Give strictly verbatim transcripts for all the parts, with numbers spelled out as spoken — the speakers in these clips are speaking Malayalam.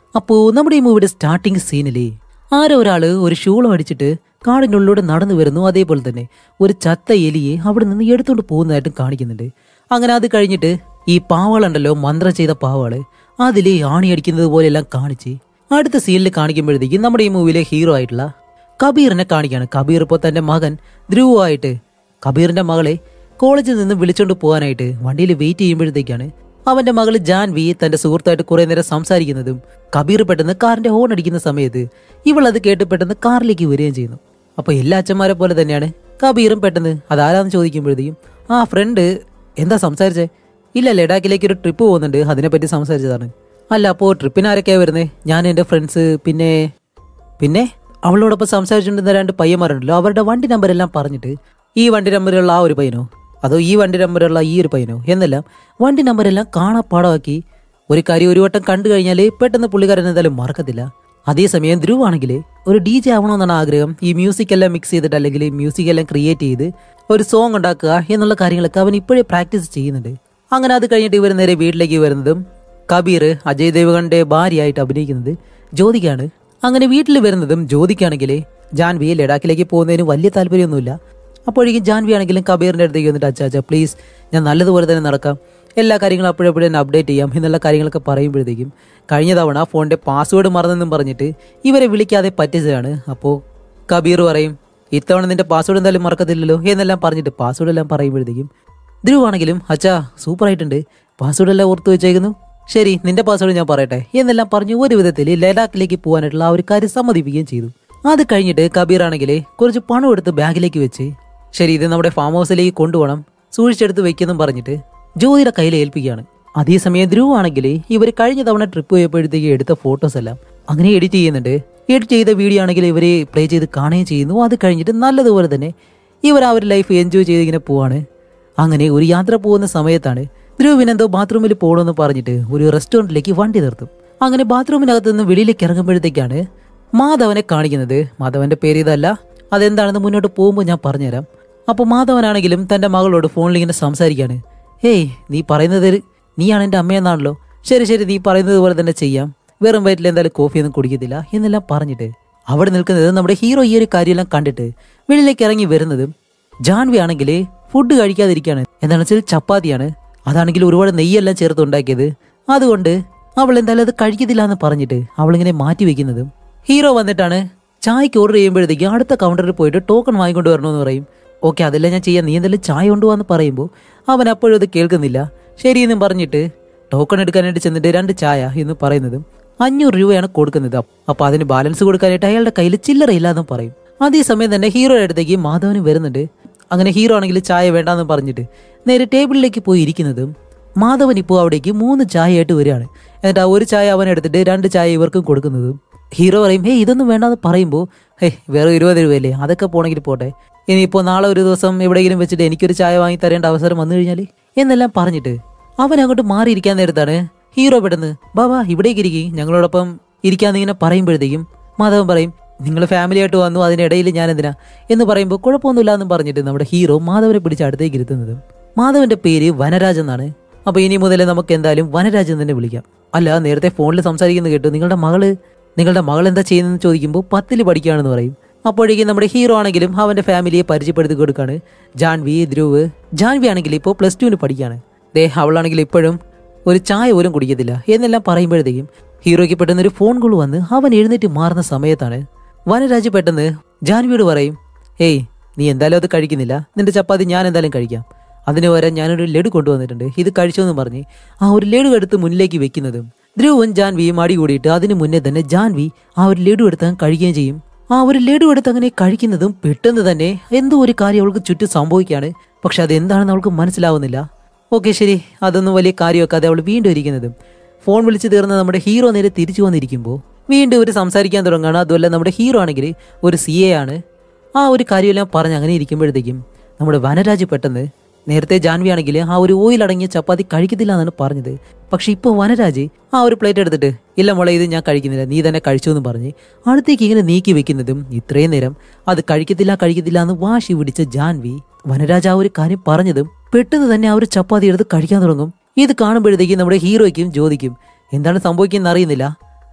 അപ്പോൾ നമ്മുടെ ഈ മൂവിയുടെ സ്റ്റാർട്ടിങ് സീനില് ആരോ ഒരാള് ഒരു ഷൂളം അടിച്ചിട്ട് കാടിൻ്റെ ഉള്ളിലൂടെ നടന്നു വരുന്നു. അതേപോലെ തന്നെ ഒരു ചത്ത എലിയെ അവിടെ നിന്ന് എടുത്തുകൊണ്ട് പോകുന്നതായിട്ടും കാണിക്കുന്നുണ്ട്. അങ്ങനെ അത് കഴിഞ്ഞിട്ട് ഈ പാവകളുണ്ടല്ലോ, മന്ത്രം ചെയ്ത പാവകള് അതില് ആണി അടിക്കുന്നത് പോലെയെല്ലാം കാണിച്ച് അടുത്ത സീനിൽ കാണിക്കുമ്പോഴത്തേക്കും നമ്മുടെ ഈ മൂവിയിലെ ഹീറോ ആയിട്ടുള്ള കബീറിനെ കാണിക്കുകയാണ്. കബീർ ഇപ്പോൾ തൻ്റെ മകൻ ധ്രുവുമായിട്ട് കബീറിന്റെ മകളെ കോളേജിൽ നിന്ന് വിളിച്ചോണ്ട് പോകാനായിട്ട് വണ്ടിയിൽ വെയിറ്റ് ചെയ്യുമ്പോഴത്തേക്കാണ് അവന്റെ മകള് ജാൻവി തന്റെ സുഹൃത്തായിട്ട് കുറെ നേരം സംസാരിക്കുന്നതും കബീർ പെട്ടെന്ന് കാറിന്റെ ഹോൺ അടിക്കുന്ന സമയത്ത് ഇവൾ അത് കേട്ട് പെട്ടെന്ന് കാറിലേക്ക് വരികയും ചെയ്യുന്നു. അപ്പൊ എല്ലാ അച്ഛന്മാരെ പോലെ തന്നെയാണ് കബീറും പെട്ടെന്ന് അതാരാന്ന് ചോദിക്കുമ്പോഴത്തേക്കും ആ ഫ്രണ്ട് എന്താ സംസാരിച്ചേ? ഇല്ല, ലഡാക്കിലേക്ക് ഒരു ട്രിപ്പ് പോകുന്നുണ്ട്, അതിനെപ്പറ്റി സംസാരിച്ചതാണ്. അല്ല, അപ്പോൾ ട്രിപ്പിന് ആരൊക്കെയാണ് വരുന്നത്? ഞാൻ എൻ്റെ ഫ്രണ്ട്സ്, പിന്നെ പിന്നെ അവളോടൊപ്പം സംസാരിച്ചുകൊണ്ടിരുന്ന രണ്ട് പയ്യന്മാരുണ്ടല്ലോ, അവരുടെ വണ്ടി നമ്പരെല്ലാം പറഞ്ഞിട്ട് ഈ വണ്ടി നമ്പറുള്ള ആ ഒരു പയ്യനോ അതോ ഈ വണ്ടി നമ്പറുള്ള ഈ ഒരു പയ്യനോ എന്നെല്ലാം വണ്ടി നമ്പരെല്ലാം കാണാപ്പാടമാക്കി ഒരു കാര്യം ഒരു വട്ടം കണ്ടു കഴിഞ്ഞാൽ പെട്ടെന്ന് പുള്ളിക്കാരൻ എന്തായാലും മറക്കത്തില്ല. അതേസമയം ധ്രുവ് ആണെങ്കിൽ ഒരു ഡി ജെ ആവണമെന്നാണ് ആഗ്രഹം. ഈ മ്യൂസിക് എല്ലാം മിക്സ് ചെയ്തിട്ട് അല്ലെങ്കിൽ മ്യൂസിക് എല്ലാം ക്രിയേറ്റ് ചെയ്ത് ഒരു സോങ് ഉണ്ടാക്കുക എന്നുള്ള കാര്യങ്ങളൊക്കെ അവൻ ഇപ്പോഴേ പ്രാക്ടീസ് ചെയ്യുന്നുണ്ട്. അങ്ങനെ അത് കഴിഞ്ഞിട്ട് ഇവർ നേരെ വീട്ടിലേക്ക് വരുന്നതും കബീർ അജയ് ദേവ്ഗണിന്റെ ഭാര്യയായിട്ട് അഭിനയിക്കുന്നത് ജ്യോതികയാണ്. അങ്ങനെ വീട്ടിൽ വരുന്നതും ജ്യോതിക്കാണെങ്കിൽ ജാൻവിയെ ലഡാക്കിലേക്ക് പോകുന്നതിന് വലിയ താല്പര്യമൊന്നുമില്ല. അപ്പോഴേക്കും ജാൻവി ആണെങ്കിലും കബീറിന്റെ അടുത്തേക്ക് വന്നിട്ട് അച്ഛാ അച്ഛാ പ്ലീസ്, ഞാൻ നല്ലതുപോലെ തന്നെ നടക്കാം, എല്ലാ കാര്യങ്ങളും അപ്പോഴെപ്പോഴും തന്നെ അപ്ഡേറ്റ് ചെയ്യാം എന്നുള്ള കാര്യങ്ങളൊക്കെ പറയുമ്പോഴത്തേക്കും കഴിഞ്ഞ തവണ ഫോണിന്റെ പാസ്വേഡ് മറന്നെന്നും പറഞ്ഞിട്ട് ഇവരെ വിളിക്കാതെ പറ്റിച്ചതാണ്. അപ്പോൾ കബീർ പറയും ഇത്തവണ നിന്റെ പാസ്വേഡ് എന്തായാലും മറക്കത്തില്ലല്ലോ എന്നെല്ലാം പറഞ്ഞിട്ട് പാസ്വേഡ് എല്ലാം പറയുമ്പോഴത്തേക്കും ധ്രുവാണെങ്കിലും അച്ഛാ സൂപ്പറായിട്ടുണ്ട്, പാസ്വേഡ് എല്ലാം ഓർത്ത് വെച്ചേക്കുന്നു, ശരി നിന്റെ പാസ്വേഡ് ഞാൻ പറയട്ടെ എന്നെല്ലാം പറഞ്ഞു ഒരു വിധത്തിൽ ലഡാക്കിലേക്ക് പോകാനായിട്ടുള്ള ആ ഒരു കാര്യം സമ്മതിപ്പിക്കുകയും ചെയ്തു. അത് കഴിഞ്ഞിട്ട് കബീർ ആണെങ്കിൽ കുറച്ച് പണം എടുത്ത് ബാഗിലേക്ക് വെച്ച് ശരി ഇത് നമ്മുടെ ഫാം ഹൗസിലേക്ക് കൊണ്ടുപോകണം, സൂക്ഷിച്ചെടുത്ത് വെക്കെന്നും പറഞ്ഞിട്ട് ജ്യോതിയുടെ കയ്യിൽ ഏൽപ്പിക്കുകയാണ്. അതേസമയം ധ്രുവ് ആണെങ്കിൽ ഇവർ കഴിഞ്ഞ തവണ ട്രിപ്പ് പോയപ്പോഴത്തേക്ക് എടുത്ത ഫോട്ടോസ് എല്ലാം അങ്ങനെ എഡിറ്റ് ചെയ്യുന്നുണ്ട്. എഡിറ്റ് ചെയ്ത വീഡിയോ ആണെങ്കിൽ ഇവരെ പ്ലേ ചെയ്ത് കാണുകയും ചെയ്യുന്നു. അത് കഴിഞ്ഞിട്ട് നല്ലതുപോലെ തന്നെ ഇവർ ആ ഒരു ലൈഫ് എൻജോയ് ചെയ്ത് ഇങ്ങനെ പോവാണ്. അങ്ങനെ ഒരു യാത്ര പോകുന്ന സമയത്താണ് ധ്രുവിനെന്തോ ബാത്റൂമിൽ പോകണമെന്ന് പറഞ്ഞിട്ട് ഒരു റെസ്റ്റോറൻറ്റിലേക്ക് വണ്ടി നിർത്തും. അങ്ങനെ ബാത്റൂമിനകത്ത് നിന്ന് വെളിയിലേക്ക് ഇറങ്ങുമ്പോഴത്തേക്കാണ് മാധവനെ കാണിക്കുന്നത്. മാധവന്റെ പേര് ഇതല്ല, അതെന്താണെന്ന് മുന്നോട്ട് പോകുമ്പോൾ ഞാൻ പറഞ്ഞുതരാം. അപ്പോൾ മാധവനാണെങ്കിലും തൻ്റെ മകളോട് ഫോണിൽ ഇങ്ങനെ സംസാരിക്കുകയാണ്. ഏയ് നീ പറയുന്നത് നീയാണ് എൻ്റെ അമ്മയെന്നാണല്ലോ, ശരി ശരി നീ പറയുന്നത് പോലെ തന്നെ ചെയ്യാം, വെറും വയറ്റിൽ എന്തായാലും കോഫിയൊന്നും കുടിക്കത്തില്ല എന്നെല്ലാം പറഞ്ഞിട്ട് അവിടെ നിൽക്കുന്നത് നമ്മുടെ ഹീറോ ഈ ഒരു കാര്യമെല്ലാം കണ്ടിട്ട് വെളിയിലേക്ക് ഇറങ്ങി വരുന്നതും ജാൻവി ആണെങ്കിൽ ഫുഡ് കഴിക്കാതിരിക്കുകയാണ്. എന്താണെന്ന് വെച്ചാൽ ചപ്പാത്തിയാണ്, അതാണെങ്കിൽ ഒരുപാട് നെയ്യെല്ലാം ചേർത്ത് ഉണ്ടാക്കിയത്, അതുകൊണ്ട് അവൾ എന്തായാലും അത് കഴിക്കത്തില്ല എന്ന് പറഞ്ഞിട്ട് അവളിങ്ങനെ മാറ്റി വെക്കുന്നതും ഹീറോ വന്നിട്ടാണ് ചായക്ക് ഓർഡർ ചെയ്യുമ്പോഴത്തേക്ക് അടുത്ത കൗണ്ടറിൽ പോയിട്ട് ടോക്കൺ വാങ്ങിക്കൊണ്ട് വരണമെന്ന് പറയും. ഓക്കെ അതെല്ലാം ഞാൻ ചെയ്യാം, നീ എന്തായാലും ചായ കൊണ്ടുപോകാന്ന് പറയുമ്പോൾ അവൻ അപ്പോഴും അത് കേൾക്കുന്നില്ല. ശരിയെന്നും പറഞ്ഞിട്ട് ടോക്കൺ എടുക്കാനായിട്ട് ചെന്നിട്ട് രണ്ട് ചായ എന്ന് പറയുന്നതും അഞ്ഞൂറ് രൂപയാണ് കൊടുക്കുന്നത്. അപ്പോൾ അതിന് ബാലൻസ് കൊടുക്കാനായിട്ട് അയാളുടെ കയ്യിൽ ചില്ലറയില്ലാന്നും പറയും. അതേസമയം തന്നെ ഹീറോയുടെ അടുത്തേക്ക് മാധവനും വരുന്നുണ്ട്. അങ്ങനെ ഹീറോ ആണെങ്കിൽ ചായ വേണ്ടാന്ന് പറഞ്ഞിട്ട് നേരെ ടേബിളിലേക്ക് പോയി ഇരിക്കുന്നതും മാധവൻ ഇപ്പോൾ അവിടേക്ക് മൂന്ന് ചായ ആയിട്ട് വരികയാണ്. എന്നിട്ട് ആ ഒരു ചായ അവൻ എടുത്തിട്ട് രണ്ട് ചായ ഇവർക്കും കൊടുക്കുന്നതും ഹീറോ പറയും ഹേ ഇതൊന്നും വേണ്ടാന്ന് പറയുമ്പോൾ ഹേ വേറെ ഇരുപത് രൂപയല്ലേ, അതൊക്കെ പോണെങ്കിൽ പോട്ടെ, ഇനിയിപ്പോൾ നാളെ ഒരു ദിവസം എവിടെയെങ്കിലും വെച്ചിട്ട് എനിക്കൊരു ചായ വാങ്ങി തരേണ്ട അവസരം വന്നു കഴിഞ്ഞാൽ എന്നെല്ലാം പറഞ്ഞിട്ട് അവൻ അങ്ങോട്ട് മാറിയിരിക്കാൻ നേരത്താണ് ഹീറോ പെട്ടെന്ന് ബാബാ ഇവിടേക്ക് ഇരിക്കും ഞങ്ങളോടൊപ്പം ഇരിക്കാന്ന് ഇങ്ങനെ പറയുമ്പോഴത്തേക്കും മാധവൻ പറയും നിങ്ങൾ ഫാമിലി ആയിട്ട് വന്നു, അതിനിടയിൽ ഞാൻ എന്തിനാ എന്ന് പറയുമ്പോൾ കുഴപ്പമൊന്നുമില്ല എന്നും പറഞ്ഞിട്ട് നമ്മുടെ ഹീറോ മാധവനെ പിടിച്ച് അടുത്തേക്ക് ഇരുത്തുന്നത്. മാധവന്റെ പേര് വനരാജ് എന്നാണ്. അപ്പോൾ ഇനി മുതലേ നമുക്ക് എന്തായാലും വനരാജ് എന്ന് തന്നെ വിളിക്കാം. അല്ല നേരത്തെ ഫോണിൽ സംസാരിക്കുന്നത് കേട്ടു, നിങ്ങളുടെ മകള് നിങ്ങളുടെ മകൾ എന്താ ചെയ്യുന്നതെന്ന് ചോദിക്കുമ്പോൾ പത്തിൽ പഠിക്കുകയാണെന്ന് പറയും. അപ്പോഴേക്കും നമ്മുടെ ഹീറോ ആണെങ്കിലും അവന്റെ ഫാമിലിയെ പരിചയപ്പെടുത്തി കൊടുക്കുകയാണ്. ജാൻവി ധ്രുവ് ജാൻവി ആണെങ്കിൽ ഇപ്പോൾ പ്ലസ് ടുവിന് പഠിക്കുകയാണ്. ദേ അവളാണെങ്കിൽ ഇപ്പോഴും ഒരു ചായ പോലും കുടിക്കത്തില്ല എന്നെല്ലാം പറയുമ്പോഴത്തേക്കും ഹീറോയ്ക്ക് പെട്ടെന്ന് ഒരു ഫോൺ കോൾ വന്ന് അവൻ എഴുന്നേറ്റ് മാറുന്ന സമയത്താണ് വനരാജ് പെട്ടെന്ന് ജാൻവിയോട് പറയും ഏയ് നീ എന്തായാലും അത് കഴിക്കുന്നില്ല, നിന്റെ ചപ്പാത്തി ഞാൻ എന്തായാലും കഴിക്കാം, അതിന് പകരം ഞാനൊരു ലഡു കൊണ്ടുവന്നിട്ടുണ്ട്, ഇത് കഴിച്ചോന്ന് പറഞ്ഞ് ആ ഒരു ലഡു എടുത്ത് മുന്നിലേക്ക് വെക്കുന്നതും ധ്രുവും ജാൻവിയും അടി കൂടിയിട്ട് അതിന് മുന്നേ തന്നെ ജാൻവി ആ ഒരു ലഡു എടുത്ത് കഴിക്കുകയും ചെയ്യും. ആ ഒരു ലഡു എടുത്ത് അങ്ങനെ കഴിക്കുന്നതും പെട്ടെന്ന് തന്നെ എന്തോ ഒരു കാര്യം അവൾക്ക് ചുറ്റും സംഭവിക്കുകയാണ്. പക്ഷെ അതെന്താണെന്ന് അവൾക്ക് മനസ്സിലാവുന്നില്ല. ഓക്കെ ശരി അതൊന്നും വലിയ കാര്യമൊക്കെ അവൾ വീണ്ടും ഇരിക്കുന്നതും ഫോൺ വിളിച്ച് തീർന്ന നമ്മുടെ ഹീറോ നേരെ തിരിച്ചു വന്നിരിക്കുമ്പോൾ വീണ്ടും ഒരു സംസാരിക്കാൻ തുടങ്ങുകയാണ്. അതുമല്ല നമ്മുടെ ഹീറോ ആണെങ്കിൽ ഒരു സി എ ആണ്. ആ ഒരു കാര്യമെല്ലാം പറഞ്ഞ് അങ്ങനെ ഇരിക്കുമ്പോഴത്തേക്കും നമ്മുടെ വനരാജ് പെട്ടെന്ന് നേരത്തെ ജാൻവി ആണെങ്കിൽ ആ ഒരു ഓയിൽ അടങ്ങിയ ചപ്പാത്തി കഴിക്കത്തില്ല എന്നാണ് പറഞ്ഞത്. പക്ഷെ ഇപ്പോൾ വനരാജ് ആ ഒരു പ്ലേറ്റ് എടുത്തിട്ട് ഇല്ല മോളെ ഇത് ഞാൻ കഴിക്കുന്നില്ല, നീ തന്നെ കഴിച്ചു എന്ന് പറഞ്ഞ് അടുത്തേക്ക് ഇങ്ങനെ നീക്കി വെക്കുന്നതും ഇത്രയും നേരം അത് കഴിക്കത്തില്ല കഴിക്കത്തില്ല എന്ന് വാശി പിടിച്ച ജാൻവി വനരാജ് ആ ഒരു കാര്യം പറഞ്ഞതും പെട്ടെന്ന് തന്നെ ആ ഒരു ചപ്പാത്തി എടുത്ത് കഴിക്കാൻ തുടങ്ങും. ഇത് കാണുമ്പോഴത്തേക്കും നമ്മുടെ ഹീറോയ്ക്കും ജ്യോതിക്കും എന്താണ് സംഭവിക്കുന്നത് അറിയുന്നില്ല.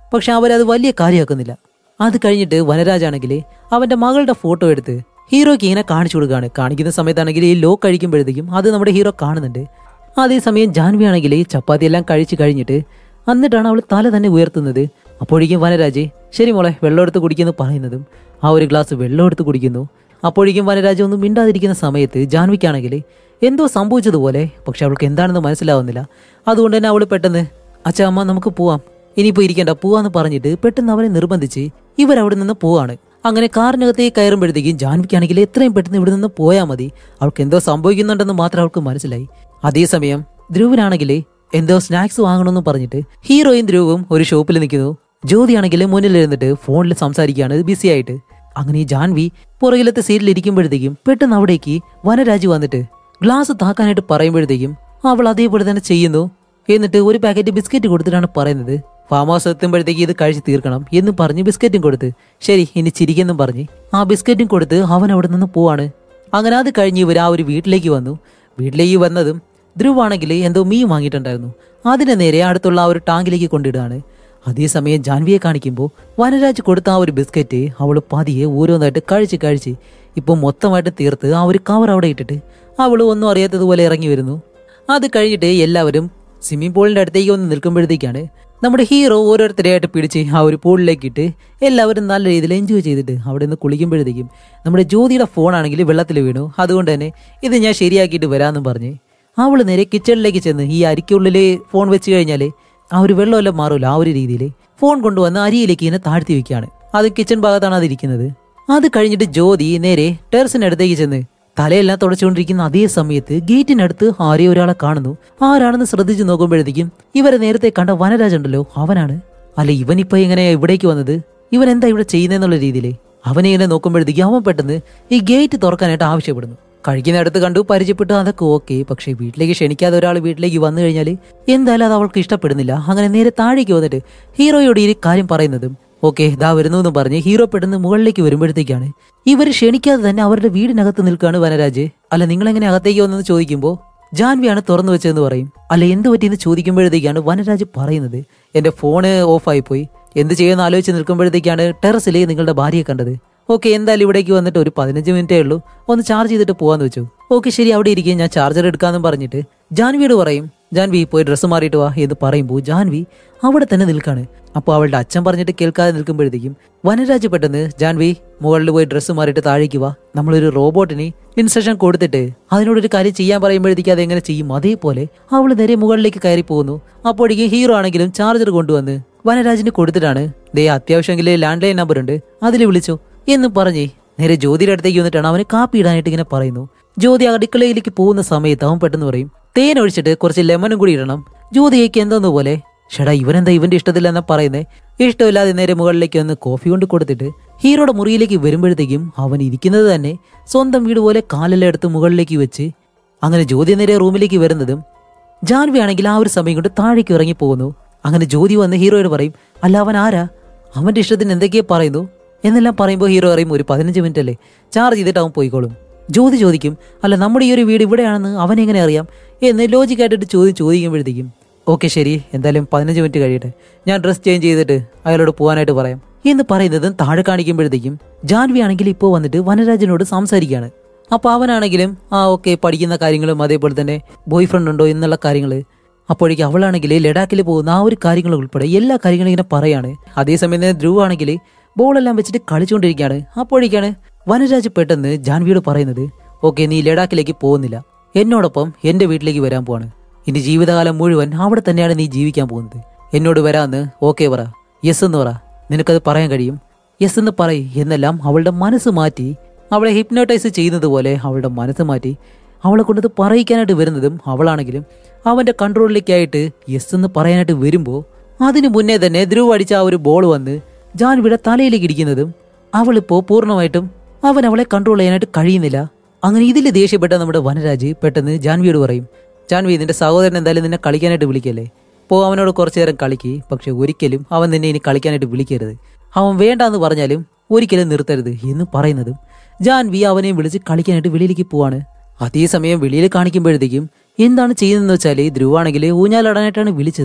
പക്ഷെ അവരത് വലിയ കാര്യമാക്കുന്നില്ല. അത് കഴിഞ്ഞിട്ട് വനരാജാണെങ്കിൽ അവന്റെ മകളുടെ ഫോട്ടോ എടുത്ത് ഹീറോയ്ക്ക് ഇങ്ങനെ കാണിച്ചു കൊടുക്കുകയാണ്. കാണിക്കുന്ന സമയത്താണെങ്കിൽ ഈ ലോക്ക് കഴിക്കുമ്പോഴത്തേക്കും അത് നമ്മുടെ ഹീറോ കാണുന്നുണ്ട്. അതേസമയം ജാൻവി ആണെങ്കിൽ ചപ്പാത്തി എല്ലാം കഴിച്ചു കഴിഞ്ഞിട്ട് എന്നിട്ടാണ് അവൾ തല തന്നെ ഉയർത്തുന്നത്. അപ്പോഴേക്കും വനരാജ് ശരി മോളെ വെള്ളം എടുത്ത് കുടിക്കുന്നു പറയുന്നതും ആ ഒരു ഗ്ലാസ് വെള്ളം എടുത്ത് കുടിക്കുന്നു. അപ്പോഴേക്കും വനരാജ് ഒന്നും മിണ്ടാതിരിക്കുന്ന സമയത്ത് ജാൻവിക്കാണെങ്കിൽ എന്തോ സംഭവിച്ചതുപോലെ, പക്ഷെ അവൾക്ക് എന്താണെന്ന് മനസ്സിലാവുന്നില്ല. അതുകൊണ്ട് തന്നെ അവൾ പെട്ടെന്ന് അച്ഛാ അമ്മ നമുക്ക് പോവാം, ഇനിയിപ്പോൾ ഇരിക്കേണ്ട പോവാന്ന് പറഞ്ഞിട്ട് പെട്ടെന്ന് അവരെ നിർബന്ധിച്ച് ഇവരവിടെ നിന്ന് പോവാണ്. അങ്ങനെ കാറിനകത്തേക്ക് കയറുമ്പോഴത്തേക്കും ജാൻവിക്കാണെങ്കിൽ എത്രയും പെട്ടെന്ന് ഇവിടെ നിന്ന് പോയാൽ മതി, അവൾക്ക് എന്തോ സംഭവിക്കുന്നുണ്ടെന്ന് മാത്രം അവൾക്ക് മനസ്സിലായി. അതേസമയം ധ്രുവനാണെങ്കിൽ എന്തോ സ്നാക്സ് വാങ്ങണമെന്ന് പറഞ്ഞിട്ട് ഹീറോയും ധ്രുവും ഒരു ഷോപ്പിൽ നിൽക്കുന്നു. ജ്യോതിയാണെങ്കിൽ മുന്നിലിരുന്നിട്ട് ഫോണിൽ സംസാരിക്കുകയാണ് ബിസി ആയിട്ട്. അങ്ങനെ ഈ ജാൻവി പുറകിലത്തെ സീറ്റിൽ ഇരിക്കുമ്പോഴത്തേക്കും പെട്ടെന്ന് അവിടേക്ക് വനരാജ് വന്നിട്ട് ഗ്ലാസ് താക്കാനായിട്ട് പറയുമ്പോഴത്തേക്കും അവൾ അതേപോലെ തന്നെ ചെയ്യുന്നു. എന്നിട്ട് ഒരു പാക്കറ്റ് ബിസ്ക്കറ്റ് കൊടുത്തിട്ടാണ് പറയുന്നത് ഫാം ഹൗസ് എത്തുമ്പോഴത്തേക്ക് ഇത് കഴിച്ച് തീർക്കണം എന്ന് പറഞ്ഞ് ബിസ്ക്കറ്റും കൊടുത്ത് ശരി ഇനി ചിരിക്കെന്നും പറഞ്ഞ് ആ ബിസ്ക്കറ്റും കൊടുത്ത് അവൻ അവിടെ നിന്ന് പോവാണ്. അങ്ങനെ അത് കഴിഞ്ഞ് ഇവർ ആ ഒരു വീട്ടിലേക്ക് വന്നു. വീട്ടിലേക്ക് വന്നതും ധ്രുവാണെങ്കിൽ എന്തോ മീൻ വാങ്ങിയിട്ടുണ്ടായിരുന്നു. അതിനെ നേരെ അടുത്തുള്ള ആ ഒരു ടാങ്കിലേക്ക് കൊണ്ടിടുകയാണ്. അതേസമയം ജാൻവിയെ കാണിക്കുമ്പോൾ വനരാജ് കൊടുത്ത ആ ഒരു ബിസ്ക്കറ്റ് അവൾ പതിയെ ഓരോന്നായിട്ട് കഴിച്ച് കഴിച്ച് ഇപ്പം മൊത്തമായിട്ട് തീർത്ത് ആ ഒരു കവർ അവിടെ ഇട്ടിട്ട് അവൾ ഒന്നും അറിയാത്തതുപോലെ ഇറങ്ങി വരുന്നു. അത് കഴിഞ്ഞിട്ട് എല്ലാവരും സ്വിമ്മിംഗ് പൂളിൻ്റെ അടുത്തേക്ക് വന്ന് നിൽക്കുമ്പോഴത്തേക്കാണ് നമ്മുടെ ഹീറോ ഓരോരുത്തരെയായിട്ട് പിടിച്ച് ആ ഒരു പൂളിലേക്ക് ഇട്ട് എല്ലാവരും നല്ല രീതിയിൽ എൻജോയ് ചെയ്തിട്ട് അവിടെ നിന്ന് കുളിക്കുമ്പോഴത്തേക്കും നമ്മുടെ ജ്യോതിയുടെ ഫോണാണെങ്കിൽ വെള്ളത്തിൽ വീണു. അതുകൊണ്ട് തന്നെ ഇത് ഞാൻ ശരിയാക്കിയിട്ട് വരാമെന്നും പറഞ്ഞ് അവൾ നേരെ കിച്ചണിലേക്ക് ചെന്ന് ഈ അരിക്കുള്ളിൽ ഫോൺ വെച്ച് കഴിഞ്ഞാൽ ആ ഒരു വെള്ളമെല്ലാം മാറില്ല. ആ ഒരു രീതിയിൽ ഫോൺ കൊണ്ടുവന്ന് അരിയിലേക്ക് ഇങ്ങനെ താഴ്ത്തി വെക്കുകയാണ്. അത് കിച്ചൺ ഭാഗത്താണ് അതിരിക്കുന്നത്. അത് കഴിഞ്ഞിട്ട് ജ്യോതി നേരെ ടെറസിനടുത്തേക്ക് ചെന്ന് തലയെല്ലാം തുടച്ചുകൊണ്ടിരിക്കുന്ന അതേ സമയത്ത് ഗേറ്റിനടുത്ത് ആരെയോ ഒരാളെ കാണുന്നു. ആരാണെന്ന് ശ്രദ്ധിച്ചു നോക്കുമ്പോഴത്തേക്കും ഇവരെ നേരത്തെ കണ്ട വനരാജ് ഉണ്ടല്ലോ അവനാണ്. അല്ല ഇവനിപ്പോ ഇങ്ങനെ ഇവിടേക്ക് വന്നത്, ഇവൻ എന്താ ഇവിടെ ചെയ്യുന്നതെന്നുള്ള രീതിയിൽ അവനെ ഇങ്ങനെ നോക്കുമ്പോഴത്തേക്കും അവൻ പെട്ടെന്ന് ഈ ഗേറ്റ് തുറക്കാനായിട്ട് ആവശ്യപ്പെടുന്നു. കഴിക്കുന്നിടത്ത് കണ്ടു പരിചയപ്പെട്ടു അതൊക്കെ ഓക്കെ, പക്ഷെ വീട്ടിലേക്ക് ക്ഷണിക്കാതെ ഒരാൾ വീട്ടിലേക്ക് വന്നു കഴിഞ്ഞാൽ എന്തായാലും അത് അവൾക്ക് ഇഷ്ടപ്പെടുന്നില്ല. അങ്ങനെ നേരെ താഴേക്ക് വന്നിട്ട് ഹീറോയോട് ഈ കാര്യം പറയുന്നതും ഓക്കെ ദാ വരുന്നു എന്ന് പറഞ്ഞ് ഹീറോ പെട്ടെന്ന് മുകളിലേക്ക് വരുമ്പോഴത്തേക്കാണ് ഇവർ ക്ഷണിക്കാതെ തന്നെ അവരുടെ വീടിനകത്ത് നിൽക്കുകയാണ് വനരാജ്. അല്ല നിങ്ങളെങ്ങനെ അകത്തേക്ക് വന്നെന്ന് ചോദിക്കുമ്പോൾ ജാൻവിയാണ് തുറന്നു വെച്ചതെന്ന് പറയും. അല്ല എന്ത് പറ്റിയെന്ന് ചോദിക്കുമ്പോഴത്തേക്കാണ് വനരാജ് പറയുന്നത് എന്റെ ഫോണ് ഓഫായി പോയി, എന്ത് ചെയ്യുമെന്ന് ആലോചിച്ച് നിൽക്കുമ്പോഴത്തേക്കാണ് ടെറസിലെ നിങ്ങളുടെ ഭാര്യയെ കണ്ടത്. ഓക്കെ എന്തായാലും ഇവിടേക്ക് വന്നിട്ട് ഒരു പതിനഞ്ച് മിനിറ്റേ ഉള്ളൂ, ഒന്ന് ചാർജ് ചെയ്തിട്ട് പോകാന്ന് വെച്ചു. ഓക്കെ ശരി അവിടെ ഇരിക്കും, ഞാൻ ചാർജർ എടുക്കാമെന്നും പറഞ്ഞിട്ട് ജാൻവിയോട് പറയും ജാൻവി പോയി ഡ്രസ്സ് മാറിയിട്ട് വാ എന്ന് പറയുമ്പോൾ ജാൻവി അവിടെ തന്നെ നിൽക്കാണ്. അപ്പോൾ അവളുടെ അച്ഛൻ പറഞ്ഞിട്ട് കേൾക്കാതെ നിൽക്കുമ്പോഴത്തേക്കും വനരാജ് പെട്ടെന്ന് ജാൻവി മുകളിൽ പോയി ഡ്രസ്സ് മാറിയിട്ട് താഴേക്ക് വാ, നമ്മളൊരു റോബോട്ടിന് ഇൻസ്ട്രക്ഷൻ കൊടുത്തിട്ട് അതിനോടൊരു കാര്യം ചെയ്യാൻ പറയുമ്പോഴത്തേക്ക് അതെങ്ങനെ ചെയ്യും അതേപോലെ അവൾ നേരെ മുകളിലേക്ക് കയറി പോകുന്നു. അപ്പോഴേക്കും ഹീറോ ആണെങ്കിലും ചാർജർ കൊണ്ടുവന്ന് വനരാജിന് കൊടുത്തിട്ടാണ് ദേ അത്യാവശ്യമെങ്കിൽ ലാൻഡ് ലൈൻ നമ്പർ ഉണ്ട് അതിൽ വിളിച്ചോ എന്ന് പറഞ്ഞ് നേരെ ജ്യോതിയുടെ അടുത്തേക്ക് വന്നിട്ടാണ് അവന് കാപ്പി ഇടാനായിട്ട് ഇങ്ങനെ പറയുന്നു. ജ്യോതി അടുക്കളയിലേക്ക് പോകുന്ന സമയത്ത് അവൻ പെട്ടെന്ന് പറയും തേൻ ഒഴിച്ചിട്ട് കുറച്ച് ലെമണും കൂടി ഇടണം. ജ്യോതിയേക്ക് എന്തോന്ന് പോലെ ഷടാ ഇവനെന്താ ഇവന്റെ ഇഷ്ടത്തില്ല എന്നാ പറയുന്നേ. ഇഷ്ടമില്ലാതെ നേരെ മുകളിലേക്ക് വന്ന് കോഫി കൊണ്ട് കൊടുത്തിട്ട് ഹീറോയുടെ മുറിയിലേക്ക് വരുമ്പോഴത്തേക്കും അവൻ ഇരിക്കുന്നത് തന്നെ സ്വന്തം വീട് പോലെ കാലെല്ലാം എടുത്ത് മുകളിലേക്ക് വെച്ച് അങ്ങനെ ജ്യോതി നേരെ റൂമിലേക്ക് വരുന്നതും ജാൻവി ആണെങ്കിൽ ആ ഒരു സമയം കൊണ്ട് താഴേക്ക് ഇറങ്ങി പോകുന്നു. അങ്ങനെ ജ്യോതി വന്ന് ഹീറോയോട് പറയും അല്ല അവൻ ആരാ, അവന്റെ ഇഷ്ടത്തിന് എന്തൊക്കെയാ പറയുന്നു എന്നെല്ലാം പറയുമ്പോൾ ഹീറോ പറയും ഒരു പതിനഞ്ച് മിനിറ്റ് അല്ലേ, ചാർജ് ചെയ്തിട്ട് അവൻ പോയിക്കോളും. ജ്യോതി ചോദിക്കും അല്ല നമ്മുടെ ഈ ഒരു വീട് ഇവിടെയാണെന്ന് അവൻ എങ്ങനെ അറിയാം എന്ന് ലോജിക്കായിട്ടിട്ട് ചോദ്യം ചോദിക്കുമ്പോഴത്തേക്കും ഓക്കെ ശരി എന്തായാലും പതിനഞ്ച് മിനിറ്റ് കഴിയട്ടെ, ഞാൻ ഡ്രസ് ചേഞ്ച് ചെയ്തിട്ട് അയാളോട് പോകാനായിട്ട് പറയാം എന്ന് പറയുന്നതും താഴെ കാണിക്കുമ്പോഴത്തേക്കും ജാൻവി ആണെങ്കിൽ ഇപ്പോൾ വന്നിട്ട് വനരാജനോട് സംസാരിക്കുകയാണ്. അപ്പോൾ അവനാണെങ്കിലും ആ ഓക്കെ പഠിക്കുന്ന കാര്യങ്ങളും അതേപോലെ തന്നെ ബോയ് ഫ്രണ്ട് ഉണ്ടോ എന്നുള്ള കാര്യങ്ങൾ, അപ്പോഴേക്കും അവളാണെങ്കിൽ ലഡാക്കിൽ പോകുന്ന ആ ഒരു കാര്യങ്ങൾ ഉൾപ്പെടെ എല്ലാ കാര്യങ്ങളും ഇങ്ങനെ പറയാണ്. അതേസമയം തന്നെ ധ്രുവ് ആണെങ്കിൽ ബോളെല്ലാം വെച്ചിട്ട് കളിച്ചുകൊണ്ടിരിക്കുകയാണ്. അപ്പോഴേക്കാണ് വനരാജ് പെട്ടെന്ന് ജാൻവിയോട് പറയുന്നത് ഓക്കെ നീ ലഡാക്കിലേക്ക് പോകുന്നില്ല, എന്നോടൊപ്പം എൻ്റെ വീട്ടിലേക്ക് വരാൻ പോവാണ്, ഇനി ജീവിതകാലം മുഴുവൻ അവിടെ തന്നെയാണ് നീ ജീവിക്കാൻ പോകുന്നത്, എന്നോട് വരാമെന്ന് ഓക്കെ പറ, യെസ് എന്ന് പറ, നിനക്കത് പറയാൻ കഴിയും, യെസ് എന്ന് പറയ് എന്നെല്ലാം അവളുടെ മനസ്സ് മാറ്റി അവളെ ഹിപ്നോട്ടൈസ് ചെയ്യുന്നത് പോലെ അവളുടെ മനസ്സ് മാറ്റി അവളെ കൊണ്ടത് പറയിക്കാനായിട്ട് വരുന്നതും അവളാണെങ്കിലും അവൻ്റെ കൺട്രോളിലേക്കായിട്ട് യെസ് എന്ന് പറയാനായിട്ട് വരുമ്പോൾ അതിനു മുന്നേ തന്നെ ധ്രുവ് അടിച്ച ആ ഒരു ബോൾ വന്ന് ജാൻവിയുടെ തലയിലേക്ക് ഇടിക്കുന്നതും അവളിപ്പോൾ പൂർണ്ണമായിട്ടും അവൻ അവളെ കൺട്രോൾ ചെയ്യാനായിട്ട് കഴിയുന്നില്ല. അങ്ങനെ ഇതിൽ ദേഷ്യപ്പെട്ട നമ്മുടെ വനരാജ് പെട്ടെന്ന് ജാൻവിയോട് പറയും ജാൻവി നിന്റെ സഹോദരൻ എന്തായാലും നിന്നെ കളിക്കാനായിട്ട് വിളിക്കല്ലേ, പോ അവനോട് കുറച്ചു നേരം കളിക്ക്, പക്ഷെ ഒരിക്കലും അവൻ നിന്നെ ഇനി കളിക്കാനായിട്ട് വിളിക്കരുത്, അവൻ വേണ്ടാന്ന് പറഞ്ഞാലും ഒരിക്കലും നിർത്തരുത് എന്ന് പറയുന്നതും ജാൻവി അവനെ വിളിച്ച് കളിക്കാനായിട്ട് വെളിയിലേക്ക് പോവാണ്. അതേസമയം വെളിയിൽ കാണിക്കുമ്പോഴത്തേക്കും എന്താണ് ചെയ്യുന്നതെന്ന് വെച്ചാൽ ധ്രുവാണെങ്കിൽ ഊഞ്ഞാലാടാനായിട്ടാണ് വിളിച്ചത്.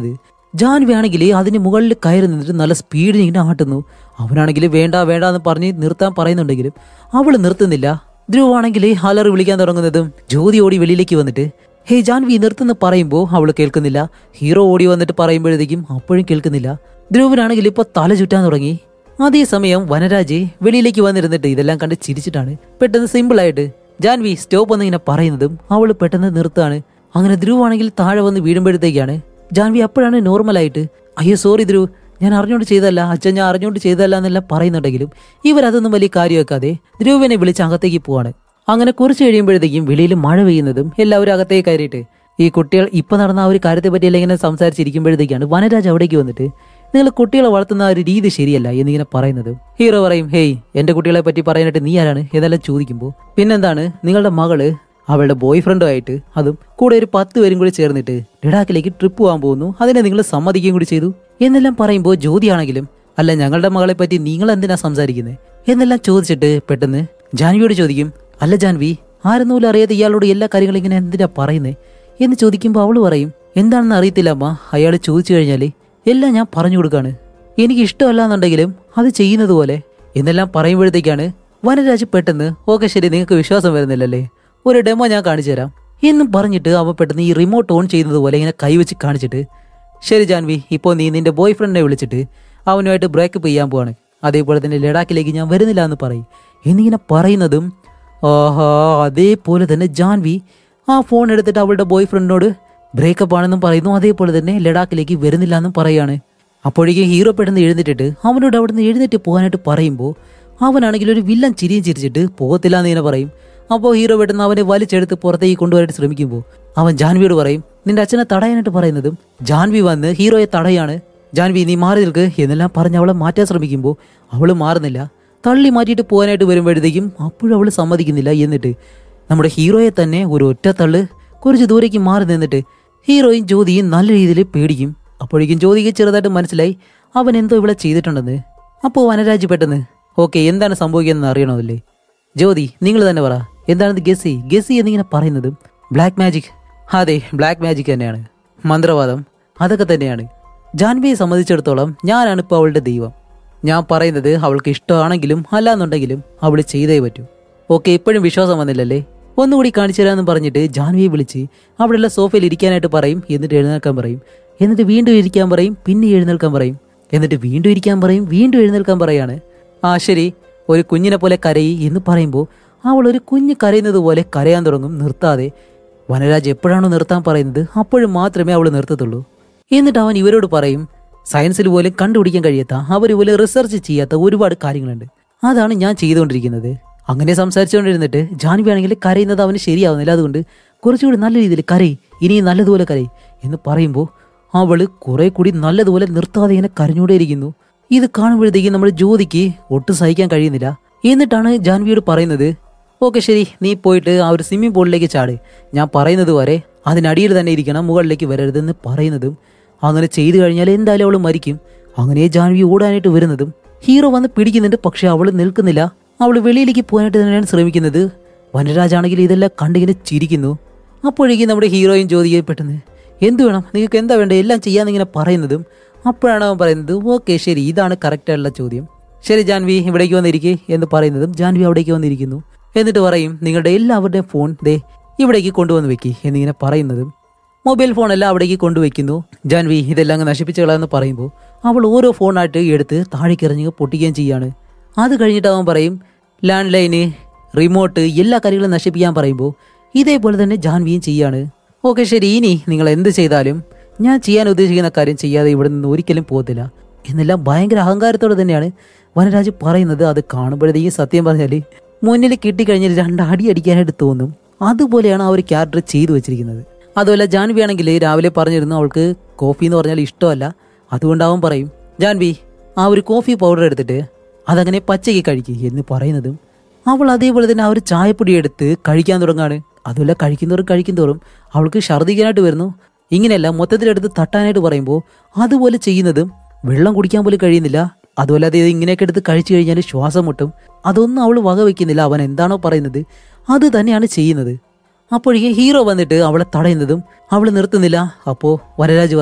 ജാൻവി ആണെങ്കിൽ അതിന് മുകളിൽ കയറി നിന്നിട്ട് നല്ല സ്പീഡിൽ ഇങ്ങനെ ആട്ടുന്നു. അവനാണെങ്കിൽ വേണ്ട വേണ്ട എന്ന് പറഞ്ഞ് നിർത്താൻ പറയുന്നുണ്ടെങ്കിലും അവള് നിർത്തുന്നില്ല. ധ്രുവ് ആണെങ്കിൽ അലറി വിളിക്കാൻ തുടങ്ങുന്നതും ജ്യോതി ഓടി വെളിയിലേക്ക് വന്നിട്ട് ഹേ ജാൻവി നിർത്തുന്ന പറയുമ്പോൾ അവള് കേൾക്കുന്നില്ല. ഹീറോ ഓടി വന്നിട്ട് പറയുമ്പോഴത്തേക്കും അപ്പോഴും കേൾക്കുന്നില്ല. ധ്രുവിനാണെങ്കിൽ ഇപ്പൊ തല ചുറ്റാൻ തുടങ്ങി. അതേസമയം വനരാജ് വെളിയിലേക്ക് വന്നിരുന്നിട്ട് ഇതെല്ലാം കണ്ട് ചിരിച്ചിട്ടാണ് പെട്ടെന്ന് സിമ്പിളായിട്ട് ജാൻവി സ്റ്റോപ്പ് എന്നിങ്ങനെ പറയുന്നതും അവള് പെട്ടെന്ന് നിർത്താണ്. അങ്ങനെ ധ്രുവ് ആണെങ്കിൽ താഴെ വന്ന് വീഴുമ്പോഴത്തേക്കാണ് ജാൻവി അപ്പോഴാണ് നോർമലായിട്ട് അയ്യോ സോറി ധ്രുവ്, ഞാൻ അറിഞ്ഞോണ്ട് ചെയ്തല്ല അച്ഛൻ, ഞാൻ അറിഞ്ഞോണ്ട് ചെയ്തല്ല എന്നെല്ലാം പറയുന്നുണ്ടെങ്കിലും ഇവരതൊന്നും വലിയ കാര്യമാക്കാതെ ധ്രുവിനെ വിളിച്ച് അകത്തേക്ക് പോവാണ്. അങ്ങനെ കുറച്ച് കഴിയുമ്പോഴത്തേക്കും വെളിയിൽ മഴ പെയ്യുന്നതും എല്ലാവരും അകത്തേക്ക് കയറിയിട്ട് ഈ കുട്ടികൾ ഇപ്പൊ നടന്ന ആ ഒരു കാര്യത്തെ പറ്റിയല്ല ഇങ്ങനെ സംസാരിച്ചിരിക്കുമ്പോഴത്തേക്കാണ് വനരാജ് അവിടേക്ക് വന്നിട്ട് നിങ്ങൾ കുട്ടികളെ വളർത്തുന്ന ആ ഒരു രീതി ശരിയല്ല എന്നിങ്ങനെ പറയുന്നതും ഹീറോ പറയും ഹേയ് എന്റെ കുട്ടികളെ പറ്റി പറയാനായിട്ട് നീ ആരാണ് എന്നെല്ലാം ചോദിക്കുമ്പോൾ പിന്നെന്താണ് നിങ്ങളുടെ മകള് അവളുടെ ബോയ് ഫ്രണ്ടുമായിട്ട് അതും കൂടെ ഒരു പത്ത് പേരും കൂടി ചേർന്നിട്ട് ലഡാക്കിലേക്ക് ട്രിപ്പ് പോകാൻ പോകുന്നു, അതിനെ നിങ്ങൾ സമ്മതിക്കുകയും കൂടി ചെയ്തു എന്നെല്ലാം പറയുമ്പോൾ ജ്യോതിയാണെങ്കിലും അല്ല ഞങ്ങളുടെ മകളെ പറ്റി നിങ്ങൾ എന്തിനാ സംസാരിക്കുന്നത് എന്നെല്ലാം ചോദിച്ചിട്ട് പെട്ടെന്ന് ജാൻവിയോട് ചോദിക്കും അല്ല ജാൻവി ആരെന്നൂലും അറിയാതെ ഇയാളോട് എല്ലാ കാര്യങ്ങളും ഇങ്ങനെ എന്തിനാ പറയുന്നേ എന്ന് ചോദിക്കുമ്പോൾ അവള് പറയും എന്താണെന്ന് അറിയത്തില്ല അമ്മ, അയാൾ ചോദിച്ചു കഴിഞ്ഞാല് എല്ലാം ഞാൻ പറഞ്ഞു കൊടുക്കാണ്, എനിക്ക് ഇഷ്ടമല്ല എന്നുണ്ടെങ്കിലും അത് ചെയ്യുന്നത് പോലെ എന്നെല്ലാം പറയുമ്പോഴത്തേക്കാണ് വനരാജ് പെട്ടെന്ന് ഓക്കെ ശരി നിങ്ങൾക്ക് വിശ്വാസം വരുന്നില്ലല്ലേ, ഒരു ഡെമോ ഞാൻ കാണിച്ചു തരാം എന്നും പറഞ്ഞിട്ട് അവൻ പെട്ടെന്ന് ഈ റിമോട്ട് ഓൺ ചെയ്യുന്നത് പോലെ ഇങ്ങനെ കൈവച്ച് കാണിച്ചിട്ട് ശരി ജാൻവി ഇപ്പോൾ നീ നിന്റെ ബോയ് ഫ്രണ്ടിനെ വിളിച്ചിട്ട് അവനുമായിട്ട് ബ്രേക്കപ്പ് ചെയ്യാൻ പോവാണ്, അതേപോലെ തന്നെ ലഡാക്കിലേക്ക് ഞാൻ വരുന്നില്ല എന്ന് പറയും എന്നിങ്ങനെ പറയുന്നതും ആഹാ അതേപോലെ തന്നെ ജാൻവി ആ ഫോൺ എടുത്തിട്ട് അവളുടെ ബോയ് ഫ്രണ്ടിനോട് ബ്രേക്കപ്പ് ആണെന്നും പറയുന്നു, അതേപോലെ തന്നെ ലഡാക്കിലേക്ക് വരുന്നില്ല എന്നും പറയാണ്. അപ്പോഴേക്കും ഹീറോ പെട്ടെന്ന് എഴുന്നേറ്റിട്ട് അവനോട് അവിടെ നിന്ന് എഴുന്നേറ്റ് പോകാനായിട്ട് പറയുമ്പോൾ അവനാണെങ്കിൽ ഒരു വില്ലൻ ചിരിയും ചിരിച്ചിട്ട് പോകത്തില്ല എന്ന് ഇങ്ങനെ പറയും. അപ്പോൾ ഹീറോ പെട്ടെന്ന് അവനെ വലിച്ചെടുത്ത് പുറത്തേക്ക് കൊണ്ടുവരാനായിട്ട് ശ്രമിക്കുമ്പോൾ അവൻ ജാൻവിയോട് പറയും നിന്റെ അച്ഛനെ തടയാനായിട്ട് പറയുന്നതും ജാൻവി വന്ന് ഹീറോയെ തടയാണ്. ജാൻവി നീ മാറി നിൽക്ക് എന്നെല്ലാം പറഞ്ഞ് അവളെ മാറ്റാൻ ശ്രമിക്കുമ്പോൾ അവള് മാറുന്നില്ല. തള്ളി മാറ്റിയിട്ട് പോകാനായിട്ട് വരുമ്പോഴത്തേക്കും അപ്പോഴും അവള് സമ്മതിക്കുന്നില്ല. എന്നിട്ട് നമ്മുടെ ഹീറോയെ തന്നെ ഒരു ഒറ്റ തള്ള് കുറച്ച് ദൂരേക്ക് മാറി നിന്നിട്ട് ഹീറോയും ജ്യോതിയും നല്ല രീതിയിൽ പേടിക്കും. അപ്പോഴേക്കും ജ്യോതിക്ക് ചെറുതായിട്ട് മനസ്സിലായി അവൻ എന്തോ ഇവിടെ ചെയ്തിട്ടുണ്ടെന്ന്. അപ്പോൾ വനരാജ് പെട്ടെന്ന് ഓക്കെ എന്താണ് സംഭവിക്കുന്നതെന്ന് അറിയണമല്ലേ, ജ്യോതി നിങ്ങൾ തന്നെ പറ എന്താണെന്ന് ഗസി ഗസി എന്നിങ്ങനെ പറയുന്നതും ബ്ലാക്ക് മാജിക്, അതെ ബ്ലാക്ക് മാജിക് തന്നെയാണ്, മന്ത്രവാദം അതൊക്കെ തന്നെയാണ്. ജാൻവിയെ സംബന്ധിച്ചിടത്തോളം ഞാനാണ് ഇപ്പോൾ അവളുടെ ദൈവം, ഞാൻ പറയുന്നത് അവൾക്ക് ഇഷ്ടമാണെങ്കിലും അല്ലാന്നുണ്ടെങ്കിലും അവൾ ചെയ്തേ പറ്റൂ. ഓക്കെ ഇപ്പോഴും വിശ്വാസം വന്നില്ലല്ലേ, ഒന്നുകൂടി കാണിച്ചു തരാമെന്ന് പറഞ്ഞിട്ട് ജാൻവിയെ വിളിച്ച് അവിടെയുള്ള സോഫയിൽ ഇരിക്കാനായിട്ട് പറയും. എന്നിട്ട് എഴുന്നേൽക്കാൻ പറയും, എന്നിട്ട് വീണ്ടും ഇരിക്കാൻ പറയും, പിന്നെ എഴുന്നേൽക്കാൻ പറയും, എന്നിട്ട് വീണ്ടും ഇരിക്കാൻ പറയും, വീണ്ടും എഴുന്നേൽക്കാൻ പറയാണ്. ആ ശരി ഒരു കുഞ്ഞിനെ പോലെ കരയി എന്ന് പറയുമ്പോൾ അവൾ ഒരു കുഞ്ഞ് കരയുന്നത് പോലെ കരയാൻ തുടങ്ങും നിർത്താതെ. വനരാജ് എപ്പോഴാണോ നിർത്താൻ പറയുന്നത് അപ്പോഴും മാത്രമേ അവൾ നിർത്തത്തുള്ളൂ. എന്നിട്ട് അവൻ ഇവരോട് പറയും സയൻസിൽ പോലും കണ്ടുപിടിക്കാൻ കഴിയാത്ത അവർ പോലും റിസർച്ച് ചെയ്യാത്ത ഒരുപാട് കാര്യങ്ങളുണ്ട്, അതാണ് ഞാൻ ചെയ്തുകൊണ്ടിരിക്കുന്നത്. അങ്ങനെ സംസാരിച്ചുകൊണ്ടിരുന്നിട്ട് ജാൻവി ആണെങ്കിൽ കരയുന്നത് അവന് ശരിയാവുന്നില്ല, അതുകൊണ്ട് കുറച്ചുകൂടി നല്ല രീതിയിൽ കരയി ഇനിയും നല്ലതുപോലെ കരയി എന്ന് പറയുമ്പോൾ അവള് കുറെ കൂടി നല്ലതുപോലെ നിർത്താതെ ഇങ്ങനെ കരഞ്ഞുകൊണ്ടേയിരിക്കുന്നു. ഇത് കാണുമ്പോഴത്തേക്കും നമ്മുടെ ജ്യോതിക്ക് ഒട്ടും സഹിക്കാൻ കഴിയുന്നില്ല. എന്നിട്ടാണ് ജാൻവിയോട് പറയുന്നത് ഓക്കെ ശരി നീ പോയിട്ട് ആ ഒരു സ്വിമ്മിംഗ് പൂളിലേക്ക് ചാട്, ഞാൻ പറയുന്നത് വരെ അതിനടിയിൽ തന്നെ ഇരിക്കണം, മുകളിലേക്ക് വരരുതെന്ന് പറയുന്നതും അങ്ങനെ ചെയ്തു കഴിഞ്ഞാൽ എന്തായാലും അവൾ മരിക്കും. അങ്ങനെ ജാൻവി ഓടാനായിട്ട് വരുന്നതും ഹീറോ വന്ന് പിടിക്കുന്നുണ്ട്, പക്ഷെ അവൾ നിൽക്കുന്നില്ല, അവൾ വെളിയിലേക്ക് പോകാനായിട്ട് തന്നെയാണ് ശ്രമിക്കുന്നത്. വനരാജാണെങ്കിൽ ഇതെല്ലാം കണ്ടിങ്ങനെ ചിരിക്കുന്നു. അപ്പോഴേക്കും നമ്മുടെ ഹീറോയും ജ്യോതിയും പെട്ടെന്ന് എന്ത് വേണം നിങ്ങൾക്ക് എന്താ വേണ്ടത് എല്ലാം ചെയ്യാന്നിങ്ങനെ പറയുന്നതും അപ്പോഴാണ് അവൻ പറയുന്നത് ഓക്കെ ശരി ഇതാണ് കറക്റ്റായിട്ടുള്ള ചോദ്യം, ശരി ജാൻവി ഇവിടേക്ക് വന്നിരിക്കേ എന്ന് പറയുന്നതും ജാൻവി അവിടേക്ക് വന്നിരിക്കുന്നു. എന്നിട്ട് പറയും നിങ്ങളുടെ എല്ലാവരുടെയും ഫോൺ ദേ ഇവിടേക്ക് കൊണ്ടുവന്ന് വെക്കി എന്നിങ്ങനെ പറയുന്നതും മൊബൈൽ ഫോണെല്ലാം അവിടേക്ക് കൊണ്ടുവയ്ക്കുന്നു. ജാൻവി ഇതെല്ലാം അങ്ങ് നശിപ്പിച്ച് കളയെന്ന് പറയുമ്പോൾ അവൾ ഓരോ ഫോണായിട്ട് എടുത്ത് താഴേക്ക് എറിഞ്ഞ് പൊട്ടിക്കുകയും ചെയ്യാണ്. അത് കഴിഞ്ഞിട്ട് അവൻ പറയും ലാൻഡ് ലൈന് റിമോട്ട് എല്ലാ കാര്യങ്ങളും നശിപ്പിക്കാൻ പറയുമ്പോൾ ഇതേപോലെ തന്നെ ജാൻവിയും ചെയ്യാണ്. ഓക്കെ ശരി ഇനി നിങ്ങൾ എന്ത് ചെയ്താലും ഞാൻ ചെയ്യാൻ ഉദ്ദേശിക്കുന്ന കാര്യം ചെയ്യാതെ ഇവിടെ നിന്ന് ഒരിക്കലും പോകത്തില്ല എന്നെല്ലാം ഭയങ്കര അഹങ്കാരത്തോടെ തന്നെയാണ് വനരാജ് പറയുന്നത്. അത് കാണുമ്പോഴത്തേക്കും സത്യം പറഞ്ഞാൽ മുന്നിൽ കിട്ടിക്കഴിഞ്ഞാൽ രണ്ടടി അടിക്കാനായിട്ട് തോന്നും, അതുപോലെയാണ് ആ ഒരു ക്യാരക്ടർ ചെയ്തു വെച്ചിരിക്കുന്നത്. അതുപോലെ ജാൻവി ആണെങ്കിൽ രാവിലെ പറഞ്ഞിരുന്നു അവൾക്ക് കോഫി എന്ന് പറഞ്ഞാൽ ഇഷ്ടമല്ല, അതുകൊണ്ട് അവൻ പറയും ജാൻവി ആ ഒരു കോഫി പൗഡർ എടുത്തിട്ട് അതങ്ങനെ പച്ചയ്ക്ക് കഴിക്കുക എന്ന് പറയുന്നതും അവൾ അതേപോലെ തന്നെ ആ ഒരു ചായപ്പൊടി എടുത്ത് കഴിക്കാൻ തുടങ്ങാണ്. അതുപോലെ കഴിക്കുന്നവരും കഴിക്കുന്നതോറും അവൾക്ക് ഛർദ്ദിക്കാനായിട്ട് വരുന്നു. ഇങ്ങനെയല്ല മൊത്തത്തിലെടുത്ത് തട്ടാനായിട്ട് പറയുമ്പോൾ അതുപോലെ ചെയ്യുന്നതും വെള്ളം കുടിക്കാൻ പോലും കഴിയുന്നില്ല. അതുപോലെ അത് ഇങ്ങനെയൊക്കെ എടുത്ത് കഴിച്ചു കഴിഞ്ഞാൽ ശ്വാസം മുട്ടും, അതൊന്നും അവൾ വക വയ്ക്കുന്നില്ല, അവൻ എന്താണോ പറയുന്നത് അത് തന്നെയാണ് ചെയ്യുന്നത്. അപ്പോഴേക്കും ഹീറോ വന്നിട്ട് അവളെ തടയുന്നതും അവൾ നിർത്തുന്നില്ല. അപ്പോൾ വനരാജ് പറയും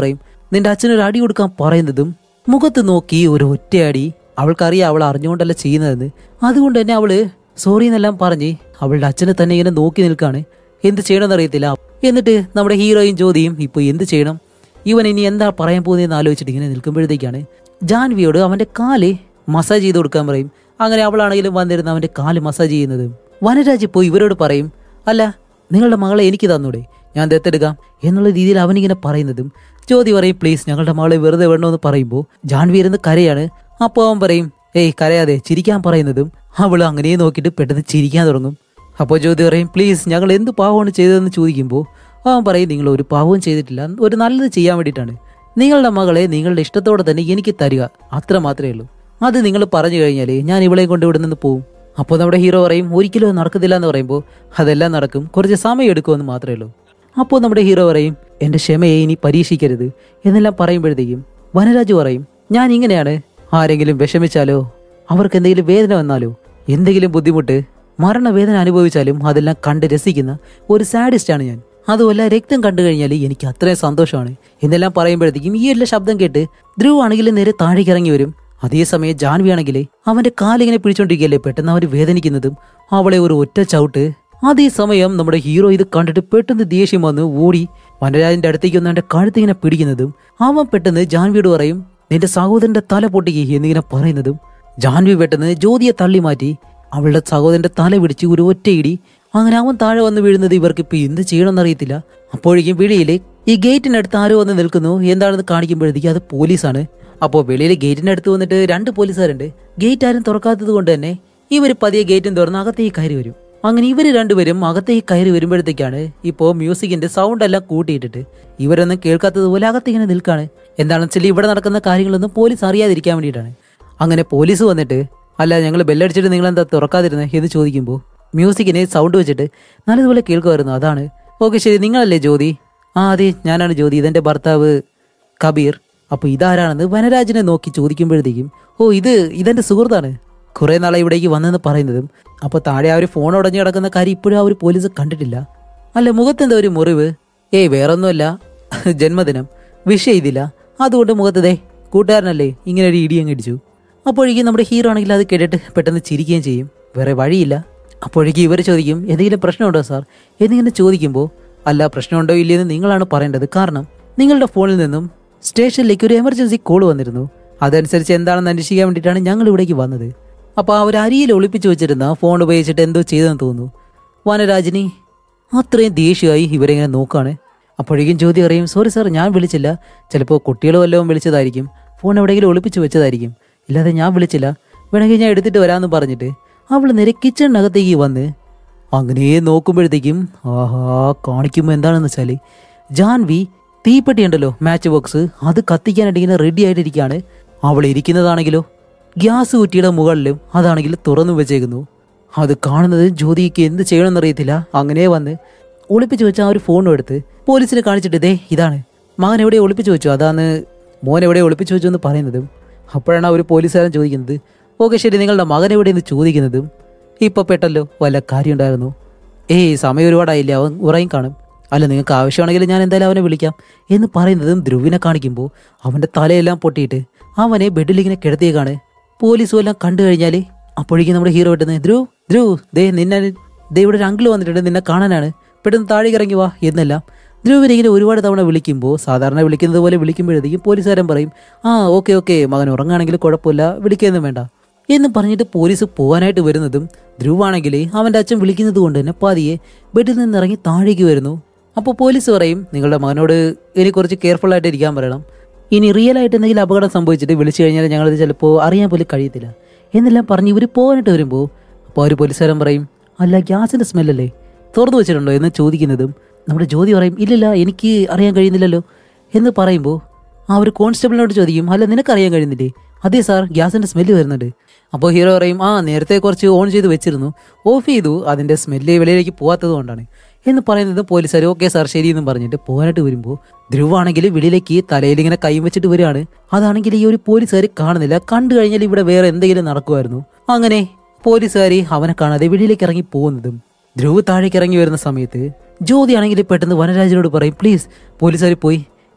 നിന്റെ അച്ഛനൊരു അടി കൊടുക്കാൻ പറയുന്നതും മുഖത്ത് നോക്കി ഒരു ഒറ്റയടി. അവൾക്കറിയാം അവൾ അറിഞ്ഞുകൊണ്ടല്ല ചെയ്യുന്നതെന്ന്. അതുകൊണ്ട് തന്നെ അവള് സോറി എന്നെല്ലാം പറഞ്ഞ് അവളുടെ അച്ഛനെ തന്നെ ഇങ്ങനെ നോക്കി നിൽക്കാണ്. എന്ത് ചെയ്യണമെന്ന് അറിയത്തില്ല. എന്നിട്ട് നമ്മുടെ ഹീറോയും ജ്യോതിയും ഇപ്പൊ എന്ത് ചെയ്യണം, ഇവൻ ഇനി എന്താ പറയാൻ പോകുന്നതെന്ന് ആലോചിച്ചിട്ട് ഇങ്ങനെ നിൽക്കുമ്പോഴത്തേക്കാണ് ജാൻവിയോട് അവന്റെ കാല് മസാജ് ചെയ്ത് കൊടുക്കാൻ പറയും. അങ്ങനെ അവളാണെങ്കിലും വന്നിരുന്ന അവന്റെ കാല് മസാജ് ചെയ്യുന്നത്. വനരാജ് ഇപ്പോൾ ഇവരോട് പറയും, അല്ല നിങ്ങളുടെ മകളെ എനിക്ക് തന്നൂടെ, ഞാൻ ദത്തെടുക്കാം എന്നുള്ള രീതിയിൽ അവനിങ്ങനെ പറയുന്നതും ജ്യോതി പറയും പ്ലീസ് ഞങ്ങളുടെ മകളെ വെറുതെ വിടണമെന്ന് പറയുമ്പോൾ ജാൻവി ഇരുന്ന് കരയാണ്. അപ്പോൾ അവൻ പറയും ഏയ് കരയാതെ, ചിരിക്കാൻ പറയുന്നതും അവൾ അങ്ങനെ നോക്കിയിട്ട് പെട്ടെന്ന് ചിരിക്കാൻ തുടങ്ങും. അപ്പോൾ ജ്യോതി പറയും പ്ലീസ് ഞങ്ങൾ എന്ത് പാവമാണ് ചെയ്തതെന്ന് ചോദിക്കുമ്പോൾ അവൻ പറയും നിങ്ങൾ ഒരു പാവവും ചെയ്തിട്ടില്ല, ഒരു നല്ലത് ചെയ്യാൻ വേണ്ടിയിട്ടാണ്. നിങ്ങളുടെ മകളെ നിങ്ങളുടെ ഇഷ്ടത്തോടെ തന്നെ എനിക്ക് തരിക, അത്ര മാത്രമേ ഉള്ളൂ. അത് നിങ്ങൾ പറഞ്ഞു കഴിഞ്ഞാൽ ഞാൻ ഇവളെ കൊണ്ട് ഇവിടെ നിന്ന് പോവും. അപ്പോൾ നമ്മുടെ ഹീറോ പറയും ഒരിക്കലും നടക്കത്തില്ല എന്ന് പറയുമ്പോൾ അതെല്ലാം നടക്കും, കുറച്ച് സമയം എടുക്കുമെന്ന് മാത്രമേ ഉള്ളൂ. അപ്പോൾ നമ്മുടെ ഹീറോ പറയും എൻ്റെ ക്ഷമയെ ഇനി പരീക്ഷിക്കരുത് എന്നെല്ലാം പറയുമ്പോഴത്തേക്കും വനരാജ് പറയും ഞാൻ ഇങ്ങനെയാണ്, ആരെങ്കിലും വിഷമിച്ചാലോ അവർക്ക് എന്തെങ്കിലും വേദന വന്നാലോ എന്തെങ്കിലും ബുദ്ധിമുട്ട് മരണവേദന അനുഭവിച്ചാലും അതെല്ലാം കണ്ട് രസിക്കുന്ന ഒരു സാഡിസ്റ്റാണ് ഞാൻ. അതുമല്ല രക്തം കണ്ടു കഴിഞ്ഞാൽ എനിക്ക് അത്രയും സന്തോഷമാണ് എന്നെല്ലാം പറയുമ്പോഴത്തേക്കും ഈ എല്ലാ ശബ്ദം കേട്ട് ധ്രുവ് ആണെങ്കിൽ നേരെ താഴേക്ക് ഇറങ്ങി വരും. അതേസമയം ജാൻവി ആണെങ്കിലേ അവന്റെ കാലിങ്ങനെ പിടിച്ചോണ്ടിരിക്കുകയല്ലേ, പെട്ടെന്ന് അവർ വേദനിക്കുന്നതും അവളെ ഒരു ഒറ്റ ചവിട്ട്. അതേസമയം നമ്മുടെ ഹീറോ ഇത് കണ്ടിട്ട് പെട്ടെന്ന് ദേഷ്യം വന്ന് ഓടി വനരാജന്റെ അടുത്തേക്ക് വന്ന് അവന്റെ കഴുത്തിങ്ങനെ പിടിക്കുന്നതും അവൻ പെട്ടെന്ന് ജാൻവിയോട് പറയും നിന്റെ സഹോദരന്റെ തല പൊട്ടിക്ക് എന്നിങ്ങനെ പറയുന്നതും ജാൻവി പെട്ടെന്ന് ജ്യോതിയെ തള്ളി മാറ്റി അവളുടെ സഹോദരന്റെ തല പിടിച്ച് ഒരു ഒറ്റയിടി. അങ്ങനെ അവൻ താഴെ വന്ന് വീഴുന്നത് ഇവർക്ക് ഇപ്പൊ എന്ത് ചെയ്യണമെന്ന് അറിയത്തില്ല. അപ്പോഴേക്കും വെളിയിലെ ഈ ഗേറ്റിനടുത്ത് ആരോ വന്ന് നിൽക്കുന്നു. എന്താണെന്ന് കാണിക്കുമ്പോഴത്തേക്ക് അത് പോലീസാണ്. അപ്പോൾ വെളിയിലെ ഗേറ്റിന്റെ അടുത്ത് വന്നിട്ട് രണ്ട് പോലീസുകാരുണ്ട്. ഗേറ്റ് ആരും തുറക്കാത്തത് കൊണ്ട് തന്നെ ഇവർ പതിയെ ഗേറ്റും തുറന്ന് അകത്തേക്ക് കയറി വരും. അങ്ങനെ ഇവര് രണ്ടുപേരും അകത്തേക്ക് കയറി വരുമ്പോഴത്തേക്കാണ് ഇപ്പോൾ മ്യൂസിക്കിന്റെ സൗണ്ട് എല്ലാം കൂട്ടിയിട്ടിട്ട് ഇവരൊന്നും കേൾക്കാത്തതുപോലെ അകത്തേക്കിങ്ങനെ നിൽക്കാണ്. എന്താണെന്ന് വെച്ചാൽ ഇവിടെ നടക്കുന്ന കാര്യങ്ങളൊന്നും പോലീസ് അറിയാതിരിക്കാൻ വേണ്ടിയിട്ടാണ്. അങ്ങനെ പോലീസ് വന്നിട്ട് അല്ല ഞങ്ങൾ ബെല്ലടിച്ചിട്ട് നിങ്ങൾ എന്താ തുറക്കാതിരുന്നത് എന്ന് ചോദിക്കുമ്പോൾ മ്യൂസിക്കിനെ സൗണ്ട് വെച്ചിട്ട് നല്ലതുപോലെ കേൾക്കുമായിരുന്നു. അതാണ് ഓക്കെ ശരി നിങ്ങളല്ലേ ജ്യോതി? ആ അതെ ഞാനാണ് ജ്യോതി, ഇതെന്റെ ഭർത്താവ് കബീർ. അപ്പോൾ ഇതാരാണെന്ന് വനരാജിനെ നോക്കി ചോദിക്കുമ്പോഴത്തേക്കും ഓ ഇത് ഇതെന്റെ സുഹൃത്താണ്, കുറെ നാളെ ഇവിടേക്ക് വന്നെന്ന് പറയുന്നതും. അപ്പോൾ താഴെ ആ ഒരു ഫോൺ ഉടഞ്ഞു കിടക്കുന്ന കാര്യം ഇപ്പോഴും ആ ഒരു പോലീസ് കണ്ടിട്ടില്ല. അല്ല മുഖത്തെന്താ ഒരു മുറിവ്? ഏയ് വേറൊന്നുമല്ല, ജന്മദിനം വിഷ് ചെയ്തില്ല, അതുകൊണ്ട് മുഖത്തതേ കൂട്ടുകാരനല്ലേ ഇങ്ങനെ ഒരു ഇടിയങ്ങ് ഇടിച്ചു. അപ്പോഴേക്കും നമ്മുടെ ഹീറോ ആണെങ്കിൽ അത് കേട്ടിട്ട് പെട്ടെന്ന് ചിരിക്കുകയും ചെയ്യും. വേറെ വഴിയില്ല. അപ്പോഴേക്കും ഇവർ ചോദിക്കും എന്തെങ്കിലും പ്രശ്നമുണ്ടോ സാർ എന്നിങ്ങനെ ചോദിക്കുമ്പോൾ അല്ല പ്രശ്നമുണ്ടോ ഇല്ലയെന്ന് നിങ്ങളാണ് പറയേണ്ടത്, കാരണം നിങ്ങളുടെ ഫോണിൽ നിന്നും സ്റ്റേഷനിലേക്ക് ഒരു എമർജൻസി കോൾ വന്നിരുന്നു, അതനുസരിച്ച് എന്താണെന്ന് അന്വേഷിക്കാൻ വേണ്ടിയിട്ടാണ് ഞങ്ങൾ ഇവിടേക്ക് വന്നത്. അപ്പോൾ അവർ അരിയിൽ ഒളിപ്പിച്ചു വെച്ചിരുന്ന ഫോൺ ഉപയോഗിച്ചിട്ട് എന്തോ ചെയ്തെന്ന് തോന്നുന്നു. വനരാജിനി അത്രയും ദേഷ്യമായി ഇവരെങ്ങനെ നോക്കുകയാണ്. അപ്പോഴേക്കും ജ്യോതി അറിയും സോറി സാർ ഞാൻ വിളിച്ചില്ല, ചിലപ്പോൾ കുട്ടികൾ വല്ലതും വിളിച്ചതായിരിക്കും, ഫോൺ എവിടെയെങ്കിലും ഒളിപ്പിച്ച് വെച്ചതായിരിക്കും, ഇല്ലാതെ ഞാൻ വിളിച്ചില്ല, വേണമെങ്കിൽ ഞാൻ എടുത്തിട്ട് വരാമെന്ന് പറഞ്ഞിട്ട് അവൾ നേരെ കിച്ചണിനകത്തേക്ക് വന്ന് അങ്ങനെ നോക്കുമ്പോഴത്തേക്കും ആഹാ കാണിക്കുമ്പോൾ എന്താണെന്ന് വെച്ചാൽ ജാൻവി തീപ്പെട്ടി ഉണ്ടല്ലോ മാച്ച് ബോക്സ് അത് കത്തിക്കാനായിട്ട് ഇങ്ങനെ റെഡി ആയിട്ടിരിക്കുകയാണ്. അവൾ ഇരിക്കുന്നതാണെങ്കിലോ ഗ്യാസ് കുറ്റിയുടെ മുകളിലും അതാണെങ്കിൽ തുറന്നു വെച്ചേക്കുന്നു. അത് കാണുന്നത് ജ്യോതിക്ക് എന്ത് ചെയ്യണമെന്നറിയത്തില്ല. അങ്ങനെ വന്ന് ഒളിപ്പിച്ചു വെച്ച ആ ഒരു ഫോണും എടുത്ത് പോലീസിനെ കാണിച്ചിട്ട് ദേ ഇതാണ് മകൻ എവിടെ ഒളിപ്പിച്ചു വെച്ചു, അതാണ് മോൻ എവിടെ ഒളിപ്പിച്ചു വെച്ചു എന്ന് പറയുന്നതും. അപ്പോഴാണ് ആ ഒരു പോലീസുകാരൻ ചോദിക്കുന്നത് ഓക്കെ ശരി നിങ്ങളുടെ മകൻ എവിടെയെന്ന് ചോദിക്കുന്നതും. ഇപ്പൊ പെട്ടല്ലോ വല്ല കാര്യം ഉണ്ടായിരുന്നു? ഏയ് സമയം ഒരുപാടായില്ലേ, അവൻ ഉറയും കാണും, അല്ല നിങ്ങൾക്ക് ആവശ്യമാണെങ്കിൽ ഞാൻ എന്തായാലും അവനെ വിളിക്കാം എന്ന് പറയുന്നതും ധ്രുവിനെ കാണിക്കുമ്പോൾ അവന്റെ തലയെല്ലാം പൊട്ടിയിട്ട് അവനെ ബെഡിലിങ്ങനെ കിടത്തിയേക്കാണ്. പോലീസും എല്ലാം കണ്ടു കഴിഞ്ഞാൽ അപ്പോഴേക്കും നമ്മുടെ ഹീറോ പെട്ടെന്ന് ധ്രുവ് ധ്രുവ് ദേ നിന്നെ ദേ ഇവിടെ ഒരു അങ്കിൾ വന്നിട്ടുണ്ട്, നിന്നെ കാണാനാണ്, പെട്ടെന്ന് താഴേക്ക് ഇറങ്ങി വാ എന്നെല്ലാം ധ്രുവിനെ ഇങ്ങനെ ഒരുപാട് തവണ വിളിക്കുമ്പോൾ സാധാരണ വിളിക്കുന്നത് പോലെ വിളിക്കുമ്പോഴത്തേക്കും പോലീസുകാരൻ പറയും ആ ഓക്കെ ഓക്കെ മകൻ ഉറങ്ങുകയാണെങ്കിൽ കുഴപ്പമില്ല വിളിക്കുകയൊന്നും വേണ്ട എന്ന് പറഞ്ഞിട്ട് പോലീസ് പോകാനായിട്ട് വരുന്നതും ധ്രുവാണെങ്കിൽ അവൻ്റെ അച്ഛൻ വിളിക്കുന്നത് കൊണ്ട് തന്നെ പതിയെ ബെഡിൽ നിന്ന് ഇറങ്ങി താഴേക്ക് വരുന്നു. അപ്പോൾ പോലീസ് പറയും നിങ്ങളുടെ മകനോട് ഇനി കുറച്ച് കെയർഫുൾ ആയിട്ട് ഇരിക്കാൻ പറയണം, ഇനി റിയൽ ആയിട്ട് എന്തെങ്കിലും അപകടം സംഭവിച്ചിട്ട് വിളിച്ചു കഴിഞ്ഞാൽ ഞങ്ങളത് ചിലപ്പോൾ അറിയാൻ പോലും കഴിയത്തില്ല എന്നെല്ലാം പറഞ്ഞ് ഇവർ പോകാനായിട്ട് വരുമ്പോൾ അപ്പോൾ ഒരു പോലീസുകാരൻ പറയും അല്ല ഗ്യാസിൻ്റെ സ്മെല്ലല്ലേ തുറന്നു വെച്ചിട്ടുണ്ടോ എന്ന് ചോദിക്കുന്നതും നമ്മുടെ ജ്യോതി പറയും ഇല്ലില്ല എനിക്ക് അറിയാൻ കഴിയുന്നില്ലല്ലോ എന്ന് പറയുമ്പോൾ ആ ഒരു കോൺസ്റ്റബിളിനോട് ചോദിക്കും അല്ല നിനക്കറിയാൻ കഴിയുന്നില്ലേ? അതെ സാർ ഗ്യാസിൻ്റെ സ്മെല്ല് വരുന്നുണ്ട്. അപ്പോൾ ഹീറോ പറയും ആ നേരത്തെ കുറച്ച് ഓൺ ചെയ്ത് വെച്ചിരുന്നു, ഓഫ് ചെയ്തു, അതിൻ്റെ സ്മെല്ല് വെളിയിലേക്ക് പോകാത്തത് കൊണ്ടാണ് എന്ന് പറയുന്നത് പോലീസുകാർ ഓക്കെ സാർ ശരി എന്നും പറഞ്ഞിട്ട് പോകാനായിട്ട് വരുമ്പോൾ ധ്രുവാണെങ്കിൽ വെളിയിലേക്ക് തലയിൽ ഇങ്ങനെ കൈ വെച്ചിട്ട് വരികയാണ്. അതാണെങ്കിൽ ഈ ഒരു പോലീസുകാർ കാണുന്നില്ല, കണ്ടു കഴിഞ്ഞാൽ ഇവിടെ വേറെ എന്തെങ്കിലും നടക്കുമായിരുന്നു. അങ്ങനെ പോലീസുകാർ അവനെ കാണാതെ വെളിയിലേക്ക് ഇറങ്ങി പോകുന്നതും ധ്രുവ് താഴേക്ക് ഇറങ്ങി വരുന്ന സമയത്ത് ജ്യോതി ആണെങ്കിൽ പെട്ടെന്ന് വനരാജിനോട് പറയും പ്ലീസ് പോലീസുകാർ പോയി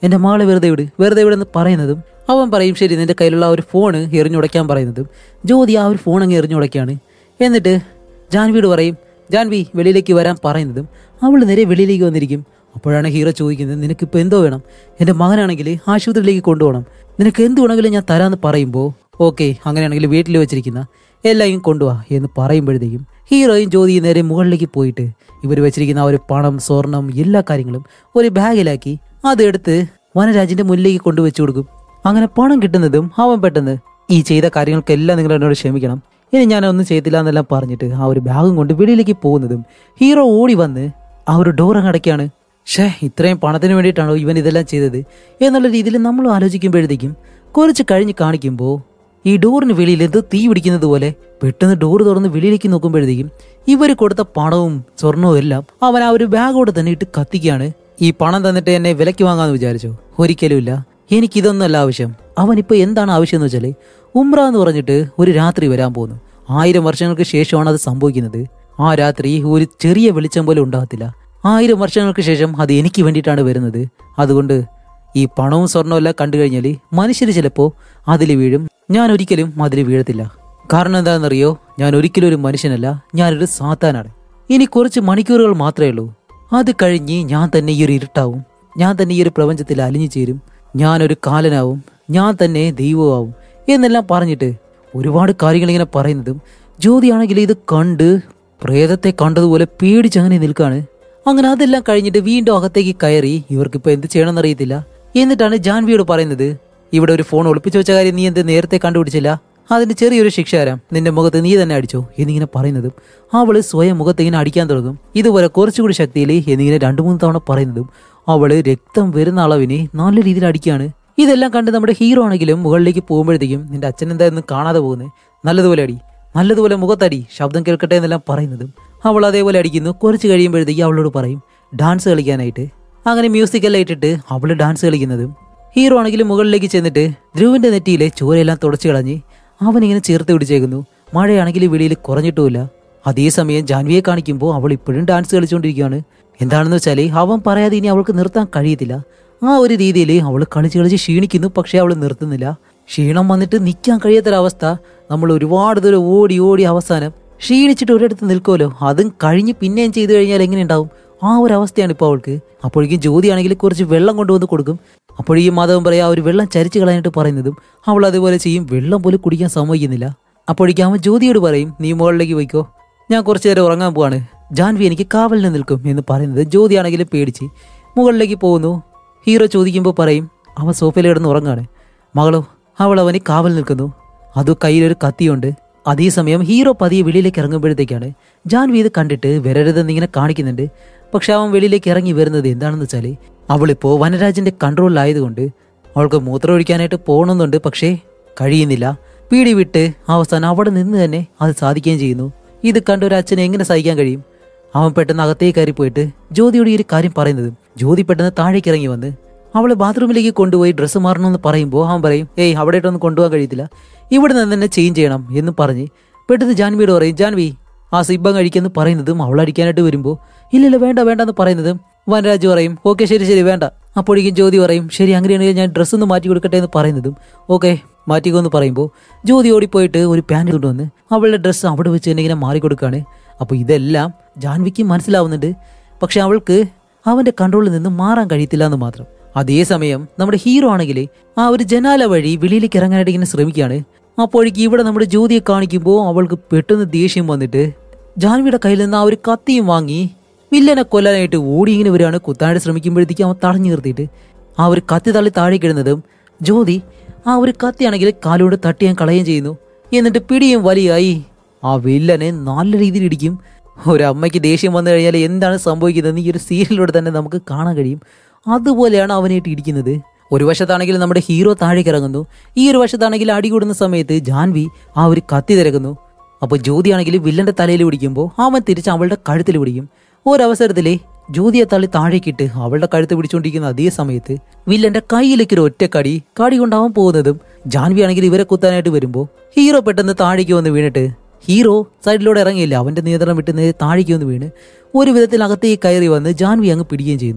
എൻ്റെ മകളെ വെറുതെ വിട്, വെറുതെ വിടെന്ന് പറയുന്നതും അവൻ പറയും ശരി നിന്റെ കയ്യിലുള്ള ആ ഒരു ഫോണ് എറിഞ്ഞുടയ്ക്കാൻ പറയുന്നതും ജ്യോതി ആ ഒരു ഫോൺ അങ്ങ് എറിഞ്ഞുടയ്ക്കാണ്. എന്നിട്ട് ജാൻവിയോട് പറയും ജാൻവി വെളിയിലേക്ക് വരാൻ പറയുന്നതും അവൾ നേരെ വെളിയിലേക്ക് വന്നിരിക്കും. അപ്പോഴാണ് ഹീറോ ചോദിക്കുന്നത് നിനക്കിപ്പോൾ എന്തോ വേണം? എൻ്റെ മകനാണെങ്കിൽ ആശുപത്രിയിലേക്ക് കൊണ്ടുപോകണം, നിനക്ക് എന്ത് വേണമെങ്കിലും ഞാൻ തരാമെന്ന് പറയുമ്പോൾ ഓക്കെ അങ്ങനെയാണെങ്കിൽ വീട്ടിൽ വെച്ചിരിക്കുന്ന എല്ലാം കൊണ്ടുപോവാ എന്ന് പറയുമ്പോഴത്തേക്കും ഹീറോയും ജ്യോതിയും നേരെ മുകളിലേക്ക് പോയിട്ട് ഇവർ വെച്ചിരിക്കുന്ന ആ ഒരു പണം സ്വർണം എല്ലാ കാര്യങ്ങളും ഒരു ബാഗിലാക്കി അതെടുത്ത് വനരാജിന്റെ മുന്നിലേക്ക് കൊണ്ടുവച്ചു കൊടുക്കും. അങ്ങനെ പണം കിട്ടുന്നതും അവൻ പെട്ടെന്ന് ഈ ചെയ്ത കാര്യങ്ങൾക്കെല്ലാം നിങ്ങൾ എന്നോട് ക്ഷമിക്കണം, ഇനി ഞാനൊന്നും ചെയ്തില്ല എന്നെല്ലാം പറഞ്ഞിട്ട് ആ ഒരു ബാഗും കൊണ്ട് വെളിയിലേക്ക് പോകുന്നതും ഹീറോ ഓടി വന്ന് ആ ഒരു ഡോർ അങ്ങ് അടയ്ക്കാണ്. ഷേ ഇത്രയും പണത്തിന് വേണ്ടിയിട്ടാണോ ഇവൻ ഇതെല്ലാം ചെയ്തത് എന്നുള്ള രീതിയിൽ നമ്മൾ ആലോചിക്കുമ്പോഴത്തേക്കും കുറച്ച് കഴിഞ്ഞ് കാണിക്കുമ്പോൾ ഈ ഡോറിന് വെളിയിൽ എന്തോ തീ പിടിക്കുന്നത് പോലെ പെട്ടെന്ന് ഡോർ തുറന്ന് വെളിയിലേക്ക് നോക്കുമ്പോഴത്തേക്കും ഇവർ കൊടുത്ത പണവും സ്വർണവും എല്ലാം അവൻ ആ ഒരു ബാഗോടെ തന്നെ ഇട്ട് കത്തിക്കുകയാണ്. ഈ പണം തന്നിട്ട് എന്നെ വിലയ്ക്ക് വാങ്ങാന്ന് വിചാരിച്ചോ? ഒരിക്കലുമില്ല, എനിക്കിതൊന്നല്ല ആവശ്യം. അവനിപ്പോൾ എന്താണ് ആവശ്യം എന്ന് വെച്ചാൽ ഉംറ എന്ന് പറഞ്ഞിട്ട് ഒരു രാത്രി വരാൻ പോകുന്നു. ആയിരം വർഷങ്ങൾക്ക് ശേഷമാണ് അത് സംഭവിക്കുന്നത്. ആ രാത്രി ഒരു ചെറിയ വെളിച്ചം പോലും ഉണ്ടാകത്തില്ല. ആയിരം വർഷങ്ങൾക്ക് ശേഷം അത് എനിക്ക് വേണ്ടിയിട്ടാണ് വരുന്നത്. അതുകൊണ്ട് ഈ പണവും സ്വർണവും എല്ലാം കണ്ടു കഴിഞ്ഞാൽ മനുഷ്യർ ചിലപ്പോൾ അതിൽ വീഴും, ഞാൻ ഒരിക്കലും അതിൽ വീഴത്തില്ല. കാരണം എന്താണെന്നറിയോ, ഞാൻ ഒരിക്കലും ഒരു മനുഷ്യനല്ല, ഞാനൊരു സാത്താനാണ്. ഇനി കുറച്ച് മണിക്കൂറുകൾ മാത്രമേ ഉള്ളൂ, അത് കഴിഞ്ഞ് ഞാൻ തന്നെ ഈ ഒരു ഇരുട്ടാവും, ഞാൻ തന്നെ ഈ ഒരു പ്രപഞ്ചത്തിൽ അലിഞ്ഞു ചേരും, ഞാനൊരു കാലനാവും, ഞാൻ തന്നെ ദൈവമാവും എന്നെല്ലാം പറഞ്ഞിട്ട് ഒരുപാട് കാര്യങ്ങൾ ഇങ്ങനെ പറയുന്നതും ജ്യോതിയാണെങ്കിൽ ഇത് കണ്ട് പ്രേതത്തെ കണ്ടതുപോലെ പേടിച്ചങ്ങനെ നിൽക്കാണ്. അങ്ങനെ അതെല്ലാം കഴിഞ്ഞിട്ട് വീണ്ടും അകത്തേക്ക് കയറി ഇവർക്കിപ്പോൾ എന്ത് ചെയ്യണമെന്ന് അറിയത്തില്ല. എന്നിട്ടാണ് ജാൻവിയോട് പറയുന്നത് ഇവിടെ ഒരു ഫോൺ ഒളിപ്പിച്ചു വെച്ച കാര്യം നീ എന്ത് നേരത്തെ കണ്ടുപിടിച്ചില്ല, അതിന് ചെറിയൊരു ശിക്ഷ തരാം, നിന്റെ മുഖത്ത് നീ തന്നെ അടിച്ചോ എന്നിങ്ങനെ പറയുന്നതും അവള് സ്വയം മുഖത്ത് ഇങ്ങനെ അടിക്കാൻ തുടങ്ങും. ഇതുപോലെ കുറച്ചുകൂടി ശക്തിയിൽ എന്നിങ്ങനെ രണ്ടു മൂന്ന് തവണ പറയുന്നതും അവള് രക്തം വരുന്ന അളവിനെ നല്ല രീതിയിൽ അടിക്കുകയാണ്. ഇതെല്ലാം കണ്ട് നമ്മുടെ ഹീറോ ആണെങ്കിലും മുകളിലേക്ക് പോകുമ്പോഴത്തേക്കും നിന്റെ അച്ഛൻ എന്തായിരുന്നു കാണാതെ പോകുന്നത്, നല്ലതുപോലെ അടി, നല്ലതുപോലെ മുഖത്തടി, ശബ്ദം കേൾക്കട്ടെ എന്നെല്ലാം പറയുന്നതും അവൾ അതേപോലെ അടിക്കുന്നു. കുറച്ച് കഴിയുമ്പോഴത്തേക്ക് അവളോട് പറയും ഡാൻസ് കളിക്കാനായിട്ട്. അങ്ങനെ മ്യൂസിക് എല്ലാം ഇട്ടിട്ട് അവള് ഡാൻസ് കളിക്കുന്നതും ഹീറോ ആണെങ്കിലും മുകളിലേക്ക് ചെന്നിട്ട് ധ്രുവിന്റെ നെറ്റിയിലെ ചോരയെല്ലാം തുടച്ചു കളഞ്ഞ് അവനിങ്ങനെ ചേർത്ത് പിടിച്ചേക്കുന്നു. മഴയാണെങ്കിൽ വെളിയിൽ കുറഞ്ഞിട്ടുമില്ല. അതേസമയം ജാൻവിയെ കാണിക്കുമ്പോൾ അവൾ ഇപ്പോഴും ഡാൻസ് കളിച്ചുകൊണ്ടിരിക്കുകയാണ്. എന്താണെന്ന് വെച്ചാൽ അവൻ പറയാതെ ഇനി അവൾക്ക് നിർത്താൻ കഴിയത്തില്ല. ആ ഒരു രീതിയിൽ അവൾ കളിച്ച് കളിച്ച് ക്ഷീണിക്കുന്നു, പക്ഷെ അവൾ നിർത്തുന്നില്ല. ക്ഷീണം വന്നിട്ട് നിൽക്കാൻ കഴിയാത്തൊരവസ്ഥ. നമ്മൾ ഒരുപാട് ദൂരം ഓടി ഓടി അവസാനം ക്ഷീണിച്ചിട്ട് ഒരിടത്ത് നിൽക്കുമല്ലോ, അതും കഴിഞ്ഞ് പിന്നെയും ചെയ്തു കഴിഞ്ഞാൽ എങ്ങനെ ഉണ്ടാവും? ആ ഒരു അവസ്ഥയാണ് ഇപ്പോൾ അവൾക്ക്. അപ്പോഴേക്കും ജ്യോതിയാണെങ്കിൽ കുറച്ച് വെള്ളം കൊണ്ടുവന്ന് കൊടുക്കും. അപ്പോഴേക്കും മാധവൻ പറയാം ആ ഒരു വെള്ളം ചരിച്ച് കളയാനായിട്ട് പറയുന്നതും അവൾ അതുപോലെ ചെയ്യും. വെള്ളം പോലും കുടിക്കാൻ സമ്മതിക്കുന്നില്ല. അപ്പോഴേക്കും അവൻ ജ്യോതിയോട് പറയും നീ മുകളിലേക്ക് പോയിക്കോ, ഞാൻ കുറച്ചു നേരം ഉറങ്ങാൻ പോവാണ്, ജാൻവി എനിക്ക് കാവലിന് നിൽക്കും എന്ന് പറയുന്നത് ജ്യോതിയാണെങ്കിലും പേടിച്ച് മുകളിലേക്ക് പോകുന്നു. ഹീറോ ചോദിക്കുമ്പോൾ പറയും അവൻ സോഫയിൽ കിടന്ന് ഉറങ്ങാണ്. മകളോ? അവൾ അവന് കാവൽ നിൽക്കുന്നു, അത് കയ്യിലൊരു കത്തിയുണ്ട്. അതേസമയം ഹീറോ പതിയെ വെളിയിലേക്ക് ഇറങ്ങുമ്പോഴത്തേക്കാണ് ജാൻവി ഇത് കണ്ടിട്ട് വരരുതെന്നിങ്ങനെ കാണിക്കുന്നുണ്ട്. പക്ഷെ അവൻ വെളിയിലേക്ക് ഇറങ്ങി വരുന്നത് എന്താണെന്ന് വെച്ചാൽ അവളിപ്പോൾ വനരാജിന്റെ കൺട്രോളിലായതുകൊണ്ട് അവൾക്ക് മൂത്രം ഒഴിക്കാനായിട്ട് പോകണമെന്നുണ്ട്, പക്ഷേ കഴിയുന്നില്ല. പീടി വിട്ട് അവസാനം അവിടെ നിന്ന് തന്നെ അത് സാധിക്കുകയും ചെയ്യുന്നു. ഇത് കണ്ട ഒരു അച്ഛനെ എങ്ങനെ സഹിക്കാൻ കഴിയും? അവൻ പെട്ടെന്ന് അകത്തേക്ക് കയറി പോയിട്ട് ജ്യോതിയോട് ഈ ഒരു കാര്യം പറയുന്നതും ജ്യോതി പെട്ടെന്ന് താഴേക്ക് ഇറങ്ങി വന്ന് അവളെ ബാത്റൂമിലേക്ക് കൊണ്ടുപോയി ഡ്രസ്സ് മാറണമെന്ന് പറയുമ്പോൾ അവൻ പറയും ഏയ് അവിടെ ഇട്ടൊന്നും കൊണ്ടുപോകാൻ കഴിയത്തില്ല, ഇവിടെ നിന്ന് തന്നെ ചേഞ്ച് ചെയ്യണം എന്ന് പറഞ്ഞ് പെട്ടെന്ന് ജാൻവിയോട് പറയും ജാൻവി ആ സിബ്ബം കഴിക്കുമെന്ന് പറയുന്നതും അവൾ അടിക്കാനായിട്ട് വരുമ്പോൾ ഇല്ലില്ല വേണ്ട വേണ്ട എന്ന് പറയുന്നതും വനരാജ് പറയും ഓക്കെ ശരി ശരി വേണ്ട. അപ്പോഴേക്കും ജ്യോതി പറയും ശരി അങ്ങനെയാണെങ്കിൽ ഞാൻ ഡ്രസ്സൊന്ന് മാറ്റി കൊടുക്കട്ടെ എന്ന് പറയുന്നതും ഓക്കെ മാറ്റിക്കോ എന്ന് പറയുമ്പോൾ ജ്യോതി ഓടിപ്പോയിട്ട് ഒരു പാൻറ് കൊണ്ടുവന്ന് അവളുടെ ഡ്രസ്സ് അവിടെ വെച്ച് തന്നെ ഇങ്ങനെ മാറിക്കൊടുക്കുകയാണ്. അപ്പോൾ ഇതെല്ലാം ജാൻവിക്ക് മനസ്സിലാവുന്നുണ്ട്, പക്ഷെ അവൾക്ക് അവന്റെ കൺട്രോളിൽ നിന്ന് മാറാൻ കഴിയത്തില്ല എന്ന് മാത്രം. അതേസമയം നമ്മുടെ ഹീറോ ആണെങ്കിൽ ആ ഒരു ജനാല വഴി വെളിയിലേക്ക് ഇറങ്ങാനായിട്ട് ഇങ്ങനെ ശ്രമിക്കുകയാണ്. അപ്പോഴേക്കും ഇവിടെ നമ്മുടെ ജ്യോതിയെ കാണിക്കുമ്പോൾ അവൾക്ക് പെട്ടെന്ന് ദേഷ്യം വന്നിട്ട് ജാൻവിയുടെ കയ്യിൽ നിന്ന് ആ ഒരു കത്തിയും വാങ്ങി വില്ലനെ കൊല്ലാനായിട്ട് ഓടി ഇങ്ങനെ വരികയാണ്. കുത്താനായിട്ട് ശ്രമിക്കുമ്പോഴത്തേക്കും അവൻ തടഞ്ഞു നിർത്തിയിട്ട് ആ ഒരു കത്തി തള്ളി താഴേക്ക് ഇടുന്നതും ജ്യോതി ആ ഒരു കത്തിയാണെങ്കിൽ കാലോട് തട്ടിയാൻ കളയുകയും ചെയ്യുന്നു. എന്നിട്ട് പിടിയും വലിയായി ആ വില്ലനെ നല്ല രീതിയിൽ ഇടിക്കും. ഒരമ്മയ്ക്ക് ദേഷ്യം വന്നു കഴിഞ്ഞാൽ എന്താണ് സംഭവിക്കുന്നതെന്ന് ഈ ഒരു സീരിയലിലൂടെ തന്നെ നമുക്ക് കാണാൻ കഴിയും. അതുപോലെയാണ് അവനായിട്ട് ഇടിക്കുന്നത്. ഒരു വശത്താണെങ്കിൽ നമ്മുടെ ഹീറോ താഴേക്ക് ഇറങ്ങുന്നു, ഈ ഒരു വശത്താണെങ്കിൽ അടി കൂടുന്ന സമയത്ത് ജാൻവി ആ ഒരു കത്തി തിരക്കുന്നു. അപ്പോൾ ജ്യോതിയാണെങ്കിൽ വില്ലന്റെ തലയിൽ പിടിക്കുമ്പോൾ അവൻ തിരിച്ച് അവളുടെ കഴുത്തിൽ പിടിക്കും. ഒരവസരത്തില് ജ്യോതിയെ തള്ളി താഴേക്കിട്ട് അവളുടെ കഴുത്ത് പിടിച്ചുകൊണ്ടിരിക്കുന്ന അതേ സമയത്ത് വില്ലന്റെ കയ്യിലേക്ക് ഒരു ഒറ്റക്കടി കടി കൊണ്ടാവാൻ പോകുന്നതും ജാൻവി ആണെങ്കിൽ ഇവരെ കുത്താനായിട്ട് വരുമ്പോൾ ഹീറോ പെട്ടെന്ന് താഴേക്ക് വന്ന് വീണിട്ട് ഹീറോ സൈഡിലൂടെ ഇറങ്ങിയില്ല, അവന്റെ നിയന്ത്രണം വിട്ട് നേരെ താഴേക്ക് വന്ന് വീണ് ഒരു വിധത്തിൽ അകത്തേക്ക് കയറി വന്ന് ജാൻവി അങ്ങ് പിടിക്കുകയും ചെയ്യുന്നു.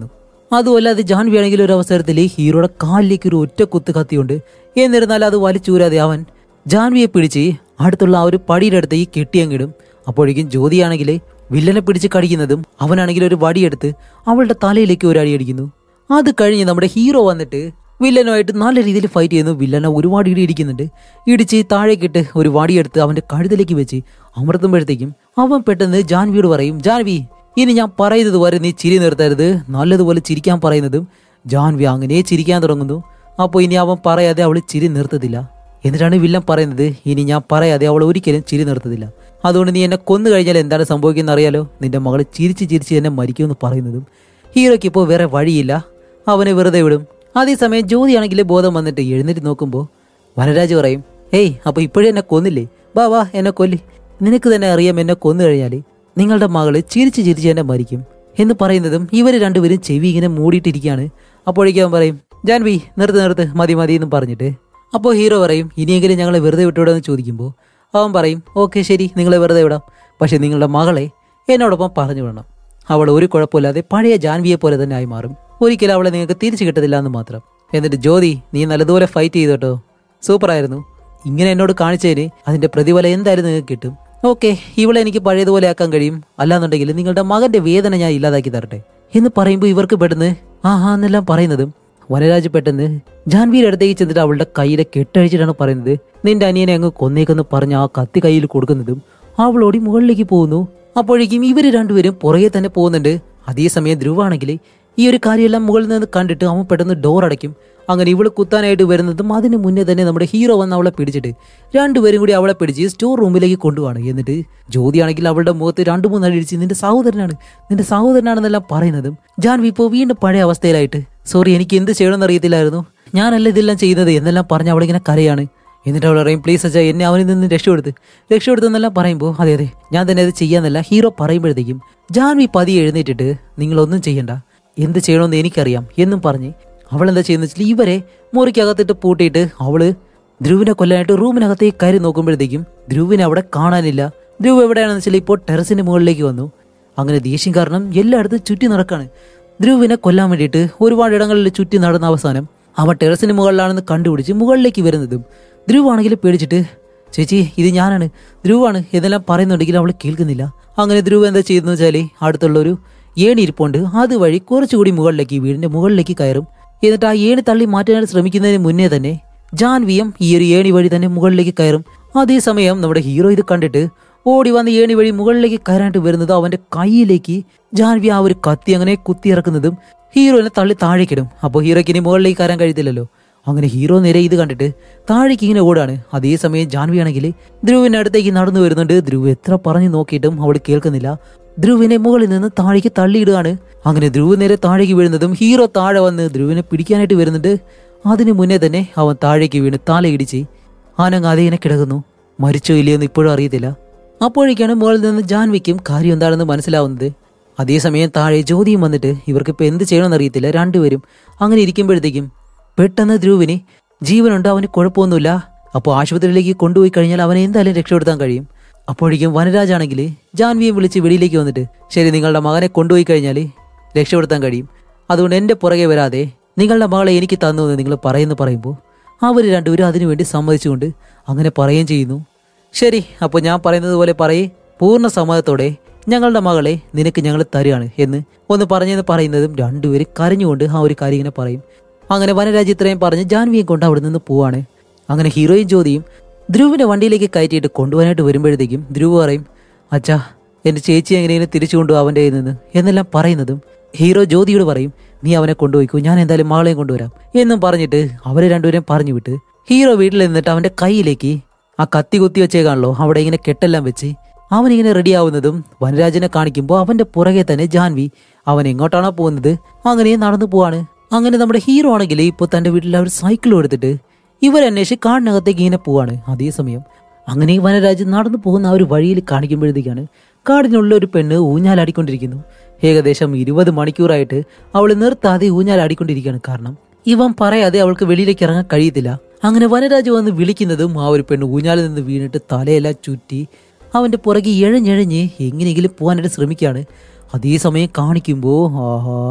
അതുമല്ല അത് ജാൻവി ആണെങ്കിൽ ഒരു അവസരത്തിൽ ഹീറോയുടെ കാലിലേക്ക് ഒരു ഒറ്റ കുത്ത് കത്തിയുണ്ട്. എന്നിരുന്നാൽ അത് വലിച്ചൂരാതെ അവൻ ജാൻവിയെ പിടിച്ച് അടുത്തുള്ള ആ ഒരു പടിയുടെ അടുത്ത് ഈ കെട്ടിയങ്ങിടും. അപ്പോഴേക്കും ജ്യോതിയാണെങ്കിൽ വില്ലനെ പിടിച്ച് കടിക്കുന്നതും അവനാണെങ്കിൽ ഒരു വടിയെടുത്ത് അവളുടെ തലയിലേക്ക് ഒരു അടി അടിക്കുന്നു. അത് കഴിഞ്ഞ് നമ്മുടെ ഹീറോ വന്നിട്ട് വില്ലനുമായിട്ട് നല്ല രീതിയിൽ ഫൈറ്റ് ചെയ്യുന്നു. വില്ലനെ ഒരുപാട് ഇടി ഇടിക്കുന്നുണ്ട്. ഇടിച്ച് താഴേക്കിട്ട് ഒരു വടിയെടുത്ത് അവന്റെ കഴുത്തിലേക്ക് വെച്ച് അമർത്തുമ്പോഴത്തേക്കും അവൻ പെട്ടെന്ന് ജാൻവിയോട് പറയും, ജാൻവി ഇനി ഞാൻ പറയുന്നത് വരെ നീ ചിരി നിർത്തരുത്, നല്ലതുപോലെ ചിരിക്കാൻ പറയുന്നതും ജാൻവി അങ്ങനെ ചിരിക്കാൻ തുടങ്ങുന്നു. അപ്പോൾ ഇനി അവൻ പറയാതെ അവൾ ചിരി നിർത്തത്തില്ല. എന്നിട്ടാണ് വില്ലൻ പറയുന്നത്, ഇനി ഞാൻ പറയാതെ അവൾ ഒരിക്കലും ചിരി നിർത്തത്തില്ല. അതുകൊണ്ട് നീ എന്നെ കൊന്നു കഴിഞ്ഞാൽ എന്താണ് സംഭവിക്കുന്നത് അറിയാലോ, നിന്റെ മകൾ ചിരിച്ച് ചിരിച്ച് എന്നെ മരിക്കുമെന്ന് പറയുന്നതും ഹീറോയ്ക്ക് ഇപ്പോൾ വേറെ വഴിയില്ല, അവനെ വെറുതെ വിടും. അതേസമയം ജ്യോതിയാണെങ്കിൽ ബോധം വന്നിട്ട് എഴുന്നേറ്റ് നോക്കുമ്പോൾ വനരാജ് പറയും, ഏയ് അപ്പോൾ ഇപ്പോഴും എന്നെ കൊന്നില്ലേ, വാ വാ എന്നെ കൊല്ലി, നിനക്ക് തന്നെ അറിയാം എന്നെ കൊന്നു കഴിഞ്ഞാൽ നിങ്ങളുടെ മകള് ചിരിച്ച് ചിരിച്ച് എന്നെ മരിക്കും എന്ന് പറയുന്നതും ഇവർ രണ്ടുപേരും ചെവി ഇങ്ങനെ മൂടിയിട്ടിരിക്കുകയാണ്. അപ്പോഴേക്കും അവൻ പറയും, ജാൻവി നിർത്ത് നിർത്ത് മതി മതി എന്നും പറഞ്ഞിട്ട് അപ്പോൾ ഹീറോ പറയും, ഇനിയെങ്കിലും ഞങ്ങളെ വെറുതെ വിട്ടുവിടാന്ന് ചോദിക്കുമ്പോൾ അവൻ പറയും, ഓക്കെ ശരി നിങ്ങളെ വെറുതെ വിടാം, പക്ഷെ നിങ്ങളുടെ മകളെ എന്നോടൊപ്പം പറഞ്ഞു വിടണം. അവൾ ഒരു കുഴപ്പമില്ലാതെ പഴയ ജാൻവിയെ പോലെ തന്നെ ആയി മാറും, ഒരിക്കലും അവളെ നിങ്ങൾക്ക് തിരിച്ചു കിട്ടത്തില്ല എന്ന് മാത്രം. എന്നിട്ട് ജ്യോതി നീ നല്ലതുപോലെ ഫൈറ്റ് ചെയ്തോട്ടോ, സൂപ്പറായിരുന്നു, ഇങ്ങനെ എന്നോട് കാണിച്ചതിന് അതിന്റെ പ്രതിഫലം എന്തായാലും നിങ്ങൾക്ക് കിട്ടും. ഓക്കെ ഇവളെ എനിക്ക് പഴയതുപോലെ ആക്കാൻ കഴിയും, അല്ലാന്നുണ്ടെങ്കിൽ നിങ്ങളുടെ മകന്റെ വേദന ഞാൻ ഇല്ലാതാക്കി തരട്ടെ എന്ന് പറയുമ്പോൾ ഇവർക്ക് പെട്ടെന്ന് ആഹാ എന്നെല്ലാം പറയുന്നതും വനരാജ് പെട്ടെന്ന് ജാൻവിയുടെ അടുത്തേക്ക് ചെന്നിട്ട് അവളുടെ കയ്യിലെ കെട്ടഴിച്ചിട്ടാണ് പറയുന്നത്, നിന്റെ അനിയനെ അങ്ങ് കൊന്നേക്കെന്ന് പറഞ്ഞ് ആ കത്തി കയ്യിൽ കൊടുക്കുന്നതും അവളോടി മുകളിലേക്ക് പോകുന്നു. അപ്പോഴേക്കും ഇവര് രണ്ടുപേരും പുറകെ തന്നെ പോകുന്നുണ്ട്. അതേസമയം ധ്രുവാണെങ്കിൽ ഈ ഒരു കാര്യമെല്ലാം മുകളിൽ നിന്ന് കണ്ടിട്ട് അവൻ പെട്ടെന്ന് ഡോർ അടയ്ക്കും. അങ്ങനെ ഇവള് കുത്താനായിട്ട് വരുന്നതും അതിന് മുന്നേ തന്നെ നമ്മുടെ ഹീറോ വന്ന് അവളെ പിടിച്ചിട്ട് രണ്ടുപേരും കൂടി അവളെ പിടിച്ച് സ്റ്റോർ റൂമിലേക്ക് കൊണ്ടുപോവാണ്. എന്നിട്ട് ജ്യോതിയാണെങ്കിൽ അവളുടെ മുഖത്ത് രണ്ടു മൂന്ന് അടിച്ച് നിന്റെ സഹോദരനാണ് നിന്റെ സഹോദരനാണെന്നെല്ലാം പറയുന്നതും ജാൻവി ഇപ്പോൾ വീണ്ടും പഴയ അവസ്ഥയിലായിട്ട് സോറി എനിക്ക് എന്ത് ചെയ്യണമെന്ന് അറിയത്തില്ലായിരുന്നു, ഞാനല്ല ഇതെല്ലാം ചെയ്യുന്നത് എന്നെല്ലാം പറഞ്ഞ് അവളിങ്ങനെ കരയാണ്. എന്നിട്ട് അവൾ പറയും, പ്ലീസ് അച്ഛാ എന്നെ അവനിൽ നിന്ന് രക്ഷപ്പെടുത്ത് രക്ഷപ്പെടുത്തെന്നെല്ലാം പറയുമ്പോൾ അതെ അതെ ഞാൻ തന്നെ അത് ചെയ്യാന്നല്ല ഹീറോ പറയുമ്പോഴത്തേക്കും ജാൻവി പതിയെ എഴുന്നേറ്റിട്ട് നിങ്ങളൊന്നും ചെയ്യണ്ട, എന്ത് ചെയ്യണമെന്ന് എനിക്കറിയാം എന്നും പറഞ്ഞ് അവളെന്താ ചെയ്യുന്ന വെച്ചാൽ ഇവരെ മുറിക്കകത്തിട്ട് പൂട്ടിയിട്ട് അവള് ധ്രുവിനെ കൊല്ലാനായിട്ട് റൂമിനകത്തേക്ക് കയറി നോക്കുമ്പോഴത്തേക്കും ധ്രുവിനെ അവിടെ കാണാനില്ല. ധ്രുവ് എവിടെയാണെന്ന് വെച്ചാൽ ഇപ്പോൾ ടെറസിന്റെ മുകളിലേക്ക് വന്നു. അങ്ങനെ ദേഷ്യം കാരണം എല്ലായിടത്തും ചുറ്റി നടക്കാണ്. ധ്രുവിനെ കൊല്ലാൻ വേണ്ടിയിട്ട് ഒരുപാട് ഇടങ്ങളിൽ ചുറ്റി നടന്ന അവസാനം അവൻ ടെറസിന് മുകളിലാണെന്ന് കണ്ടുപിടിച്ച് മുകളിലേക്ക് വരുന്നതും ധ്രുവാണെങ്കിൽ പേടിച്ചിട്ട് ചേച്ചി ഇത് ഞാനാണ് ധ്രുവാണ് എന്നെല്ലാം പറയുന്നുണ്ടെങ്കിലും അവൾ കേൾക്കുന്നില്ല. അങ്ങനെ ധ്രുവ് എന്താ ചെയ്യുന്നത് വെച്ചാൽ അടുത്തുള്ളൊരു ഏണി ഇരിപ്പുണ്ട്, അതുവഴി കുറച്ചുകൂടി മുകളിലേക്ക് വീടിന്റെ മുകളിലേക്ക് കയറും. എന്നിട്ട് ആ ഏണി തള്ളി മാറ്റാനായിട്ട് ശ്രമിക്കുന്നതിന് മുന്നേ തന്നെ ജാൻവിയും ഈ ഒരു ഏണി വഴി തന്നെ മുകളിലേക്ക് കയറും. അതേസമയം നമ്മുടെ ഹീറോ ഇത് കണ്ടിട്ട് ഓടി വന്ന് ഏണി വഴി മുകളിലേക്ക് കയറാനായിട്ട് വരുന്നത് അവന്റെ കൈയിലേക്ക് ജാൻവി ആ ഒരു കത്തി അങ്ങനെ കുത്തിയിറക്കുന്നതും ഹീറോനെ തള്ളി താഴേക്കിടും. അപ്പോൾ ഹീറോയ്ക്ക് ഇനി മുകളിലേക്ക് കയറാൻ കഴിയത്തില്ലല്ലോ. അങ്ങനെ ഹീറോ നേരെ ഇത് കണ്ടിട്ട് താഴേക്ക് ഇങ്ങനെ ഓടാണ്. അതേസമയം ജാൻവി ആണെങ്കിൽ ധ്രുവിന്റെ അടുത്തേക്ക് നടന്നു വരുന്നുണ്ട്. ധ്രുവ് എത്ര പറഞ്ഞു നോക്കിയിട്ടും അവൾ കേൾക്കുന്നില്ല. ധ്രുവിനെ മുകളിൽ നിന്ന് താഴേക്ക് തള്ളിയിടുകയാണ്. അങ്ങനെ ധ്രുവ് നേരെ താഴേക്ക് വീഴുന്നതും ഹീറോ താഴെ വന്ന് ധ്രുവിനെ പിടിക്കാനായിട്ട് വരുന്നുണ്ട്. അതിനു മുന്നേ തന്നെ അവൻ താഴേക്ക് വീണ് തലയിടിച്ച് ആനങ്ങാതെ ഇങ്ങനെ കിടക്കുന്നു. മരിച്ചോ ഇല്ലയെന്ന് ഇപ്പോഴും അറിയത്തില്ല. അപ്പോഴേക്കാണ് മുകളിൽ നിന്ന് ജാൻവിക്കും കാര്യം എന്താണെന്ന് മനസ്സിലാവുന്നത്. അതേസമയം താഴെ ജ്യോതിയും വന്നിട്ട് ഇവർക്കിപ്പോൾ എന്ത് ചെയ്യണമെന്ന് അറിയത്തില്ല. രണ്ടുപേരും അങ്ങനെ ഇരിക്കുമ്പോഴത്തേക്കും പെട്ടെന്ന് ധ്രുവിന് ജീവനുണ്ട്, അവന് കുഴപ്പമൊന്നുമില്ല. അപ്പോൾ ആശുപത്രിയിലേക്ക് കൊണ്ടുപോയി കഴിഞ്ഞാൽ അവനെ എന്തായാലും രക്ഷപ്പെടുത്താൻ കഴിയും. അപ്പോഴേക്കും വനരാജാണെങ്കിൽ ജാൻവിയെ വിളിച്ച് വെളിയിലേക്ക് വന്നിട്ട് ശരി നിങ്ങളുടെ മകനെ കൊണ്ടുപോയി കഴിഞ്ഞാൽ രക്ഷപ്പെടുത്താൻ കഴിയും, അതുകൊണ്ട് എൻ്റെ പുറകെ വരാതെ നിങ്ങളുടെ മകളെ എനിക്ക് തന്നു എന്ന് നിങ്ങൾ പറയുന്നു പറയുമ്പോൾ അവർ രണ്ടുപേരും അതിനുവേണ്ടി സമ്മതിച്ചുകൊണ്ട് അങ്ങനെ പറയുകയും ചെയ്യുന്നു. ശരി അപ്പോൾ ഞാൻ പറയുന്നത് പോലെ പറയേ, പൂർണ്ണ സമ്മതത്തോടെ ഞങ്ങളുടെ മകളെ നിനക്ക് ഞങ്ങൾ തരികയാണ് എന്ന് ഒന്ന് പറഞ്ഞെന്ന് പറയുന്നതും രണ്ടുപേരും കരഞ്ഞുകൊണ്ട് ആ ഒരു കാര്യം ഇങ്ങനെ പറയും. അങ്ങനെ വനരാജ് ഇത്രയും പറഞ്ഞ് ജാൻവിയെ കൊണ്ട് അവിടെ നിന്ന് പോവാണ്. അങ്ങനെ ഹീറോയും ജ്യോതിയും ധ്രുവിന്റെ വണ്ടിയിലേക്ക് കയറ്റിയിട്ട് കൊണ്ടുപോകാനായിട്ട് വരുമ്പോഴത്തേക്കും ധ്രുവ് പറയും, അച്ഛാ എൻ്റെ ചേച്ചി എങ്ങനെയാണ് തിരിച്ചു കൊണ്ടുപോകും അവൻ്റെ കയ്യിൽ നിന്ന് എന്നെല്ലാം പറയുന്നതും ഹീറോ ജ്യോതിയോട് പറയും, നീ അവനെ കൊണ്ടുപോയിക്കോ, ഞാൻ എന്തായാലും മകളെയും കൊണ്ടുവരാം എന്നും പറഞ്ഞിട്ട് അവരെ രണ്ടുപേരും പറഞ്ഞു വിട്ട് ഹീറോ വീട്ടിൽ നിന്നിട്ട് അവൻ്റെ കയ്യിലേക്ക് ആ കത്തി കുത്തി വെച്ചേക്കാണല്ലോ അവിടെ ഇങ്ങനെ കെട്ടെല്ലാം വെച്ച് അവനിങ്ങനെ റെഡി ആവുന്നതും വനരാജനെ കാണിക്കുമ്പോൾ അവന്റെ പുറകെ തന്നെ ജാൻവി അവൻ എങ്ങോട്ടാണോ പോകുന്നത് അങ്ങനെ നടന്നു പോവാണ്. അങ്ങനെ നമ്മുടെ ഹീറോ ആണെങ്കിൽ ഇപ്പോൾ തന്റെ വീട്ടിൽ ഒരു സൈക്കിൾ എടുത്തിട്ട് ഇവരന്വേഷിച്ച് കാടിനകത്തേക്ക് ഇങ്ങനെ പോവാണ്. അതേസമയം അങ്ങനെ വനരാജ് നടന്നു പോകുന്ന ആ ഒരു വഴിയിൽ കാണിക്കുമ്പോഴത്തേക്കാണ് കാടിനുള്ള ഒരു പെണ്ണ് ഊഞ്ഞാലാടിക്കൊണ്ടിരിക്കുന്നു. ഏകദേശം ഇരുപത് മണിക്കൂറായിട്ട് അവൾ നിർത്താതെ ഊഞ്ഞാലാടിക്കൊണ്ടിരിക്കുകയാണ്. കാരണം ഇവൻ പറയാതെ അവൾക്ക് വെളിയിലേക്ക് ഇറങ്ങാൻ കഴിയത്തില്ല. അങ്ങനെ വനരാജ് വന്ന് വിളിക്കുന്നതും ആ ഒരു പെണ്ണ് ഊഞ്ഞാലിൽ നിന്ന് വീണിട്ട് തലയെല്ലാം ചുറ്റി അവന്റെ പുറകെ എഴഞ്ഞെഴഞ്ഞ് എങ്ങനെയെങ്കിലും പോകാനായിട്ട് ശ്രമിക്കുകയാണ്. അതേസമയം കാണിക്കുമ്പോൾ ആഹാ